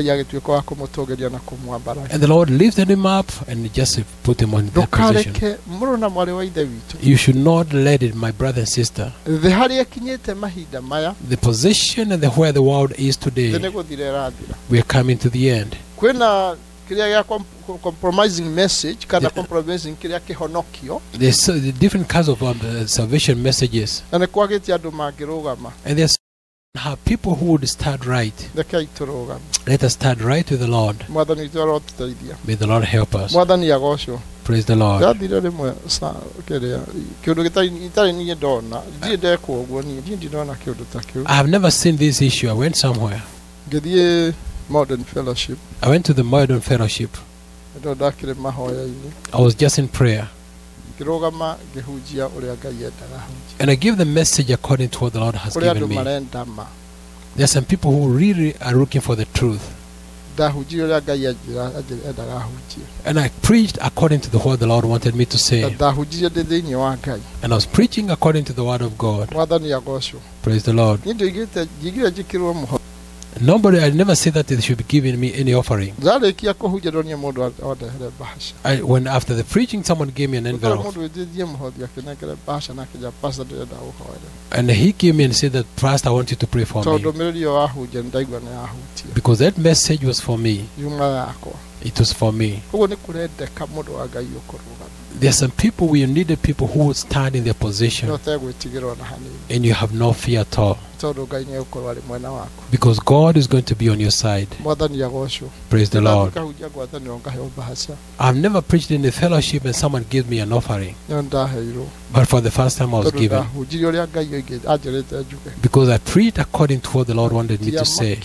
And the Lord lifted him up and just put him on that position. You should not let it, my brother and sister. The position and the where the world is today, we are coming to the end. Compromising message, the, compromising there's uh, the different kinds of um, uh, salvation messages, and there's have people who would start right. Let us start right with the Lord. May the Lord help us. Praise the Lord. I have never seen this issue. I went somewhere. Modern Fellowship. I went to the Modern Fellowship. I was just in prayer. And I give the message according to what the Lord has given me. There are some people who really are looking for the truth. And I preached according to the word the Lord wanted me to say. And I was preaching according to the word of God. Praise the Lord. Nobody, I never said that they should be giving me any offering. I, when after the preaching, someone gave me an envelope. And he came in and said that, Pastor, I want you to pray for me. Because that message was for me. It was for me. There are some people where you need the people who will stand in their position. And you have no fear at all. Because God is going to be on your side. Praise the Lord. I've never preached in the fellowship and someone gave me an offering. But for the first time I was given. Because I preached according to what the Lord wanted me to say.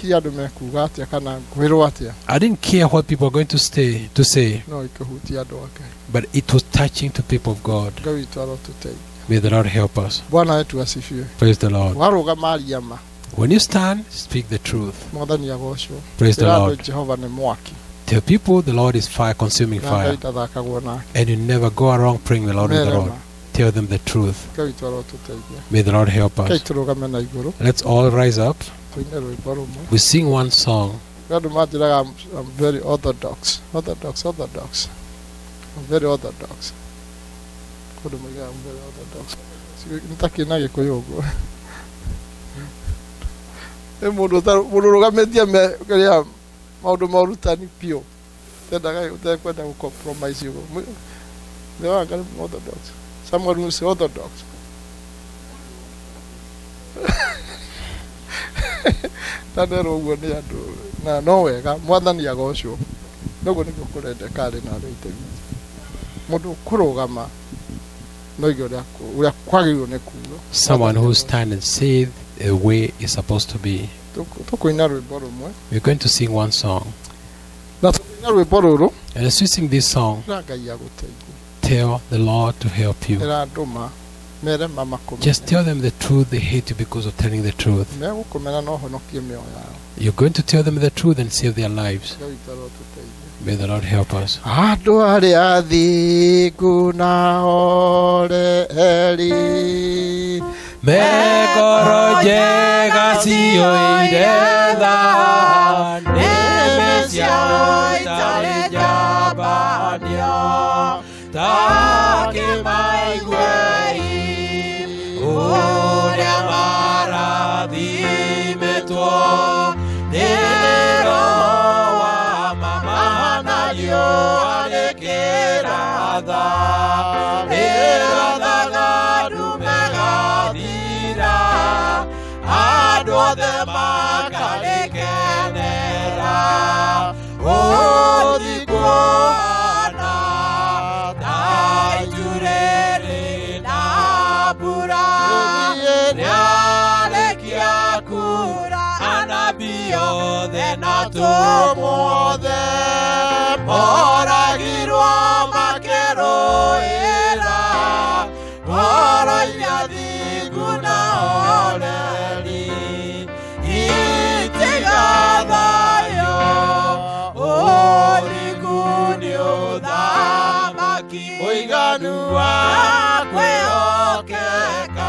I didn't care what people were going to stay to say. But it was touching to people of God. May the Lord help us. Praise the Lord. When you stand, speak the truth. Praise the Lord. Tell people the Lord is fire, consuming fire. And you never go around praying the Lord with the Lord. Tell them the truth. May the Lord help us. Let's all rise up. We sing one song. I'm very orthodox. Orthodox, orthodox. I'm very orthodox. I'm very orthodox. Nitaki na gikuyu. Emundo ta muruga media me kaya maundu maurutani pio. Tendaga utakwenda ku compromise yugo. They are orthodox. Someone who is orthodox. Tadero ngone yadu. Na no wega mwathani agocwo. Nogo niko kurende kale na rite. Mundu kurugama. Someone who stand and say the way is supposed to be. We're going to sing one song. And as we sing this song, tell the Lord to help you. Just tell them the truth. They hate you because of telling the truth. You're going to tell them the truth and save their lives. May the Lord help us. Megoro llega si oireda, nemesia oitare jabanio, take mai guei, ore amara dime tuo, nero amama na yo alekerada, erada gadu megadira, ado de makale kenera, o di kuana, dai jurere na pura, nyale kia kura, anabio de natomo de, ora girua makero era, ora yadi guna oreli, itegada yo, ori gunio da maki, oiganua kwe okeka,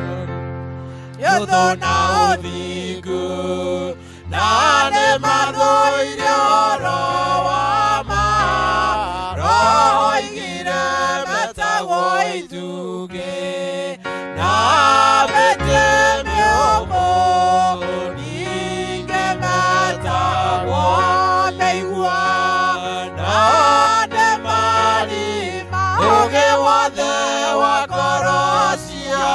yodona odigu, nane madoire oro ama, roigire meta woituge, na betemi omo, ninge meta womeigua, nane marima, oge wade wakorosia,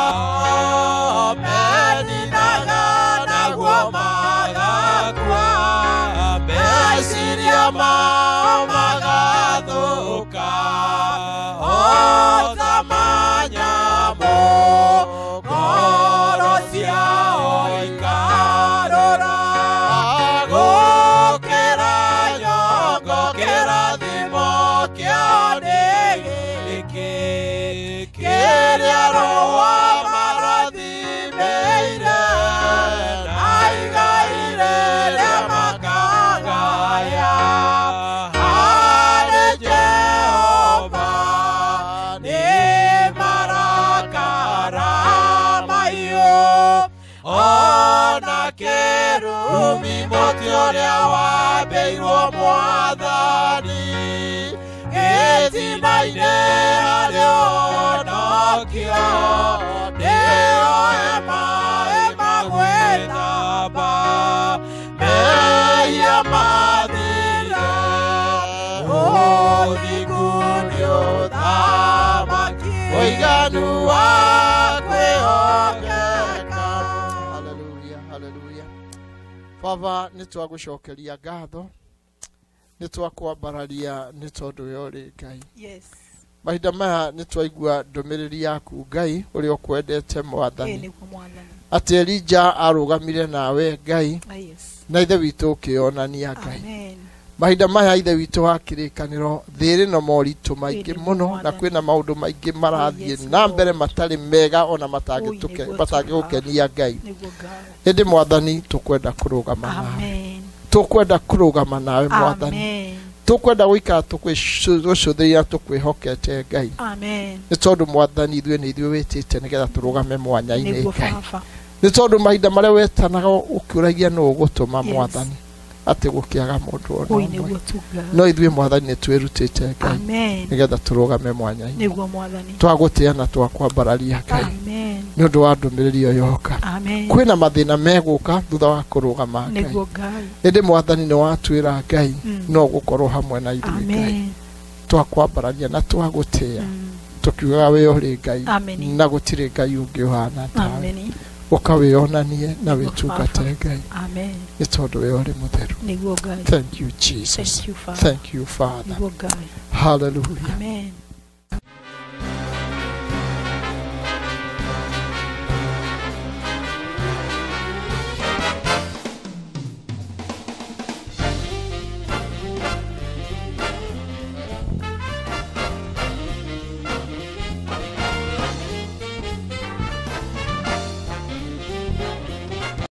meninaga na guomagakwa, besiria mamagaduka, otamanyamo, gorosia oikarora, gokera yongo kera dimo kianege, keria roa maradi meire, aigaire le makagaya, rumi moti uria wambeirwo mwathani gĩtina-inĩ harĩ ũhonokio nĩoe maĩ magwĩthamba mehia mathira ũthingu nĩ ũthamaki ũiganu wa kwĩhokeka. Haleluya, haleluya. Baba, nĩtwagũcokeria ngatho, nĩtwakwambararia nĩ tondũ we ũrĩ Ngai. Yes. Mahinda maya nĩtwaigua ndũmĩrĩri yaku Ngai ũrĩa ũkwendete Mwathani atĩ Elija arũgamire nawe Ngai na ithe witũ ũkĩonania Ngai. Amen. Mahinda maya ithe witũ wa kĩrĩkanĩro thĩrĩ na moritũ maingĩ mũno na kwĩna maũndũ maingĩ marathiĩ na mbere matarĩ mega ona matangĩgũkenia Ngai. Hĩndĩ Mwathani tũkwenda kũrũgama nawe, tũkwenda kũrũgama nawe Mwathani, tũkwenda gũikara tũkwĩcũthĩrĩria tũkwĩhokete Ngai. Amen. Nĩ tondũ Mwathani ithuĩ nĩ ithuĩ wĩtĩte nĩgetha tũrũgame mwanya-inĩ Ngai. Nĩ tondũ mahinda marĩa wetanaga ũkĩũragia nũ ũgũtũma Mwathani atĩ gũkĩaga mũndũ ona ũmwe, no ithuĩ Mwathani nĩ twĩrutĩte Ngai nĩgetha tũrũgame mwanya-inĩ. Twagũtĩa na twakwambararia Ngai nĩ ũndũ wa ndũmĩrĩri ĩyo yoka. Kwĩna mathĩna megũka thutha wa kũrũgama Ngai. Hĩndĩ Mwathani nĩ watwĩra Ngai no gũkorwo hamwe na ithuĩ Ngai. Twakwambararia na twagũtĩa tũkiugaga we ũrĩ Ngai na gũtirĩ Ngai ũngĩ ũhana tawe. Ũkawĩonanie na wĩtungate Ngai. Amen. Nĩ tondũ we ũrĩ mũtheru. Nĩguo Ngai. Thank you Jesus. Thank you Father. Thank you Father. Nĩguo Ngai. Hallelujah. Amen.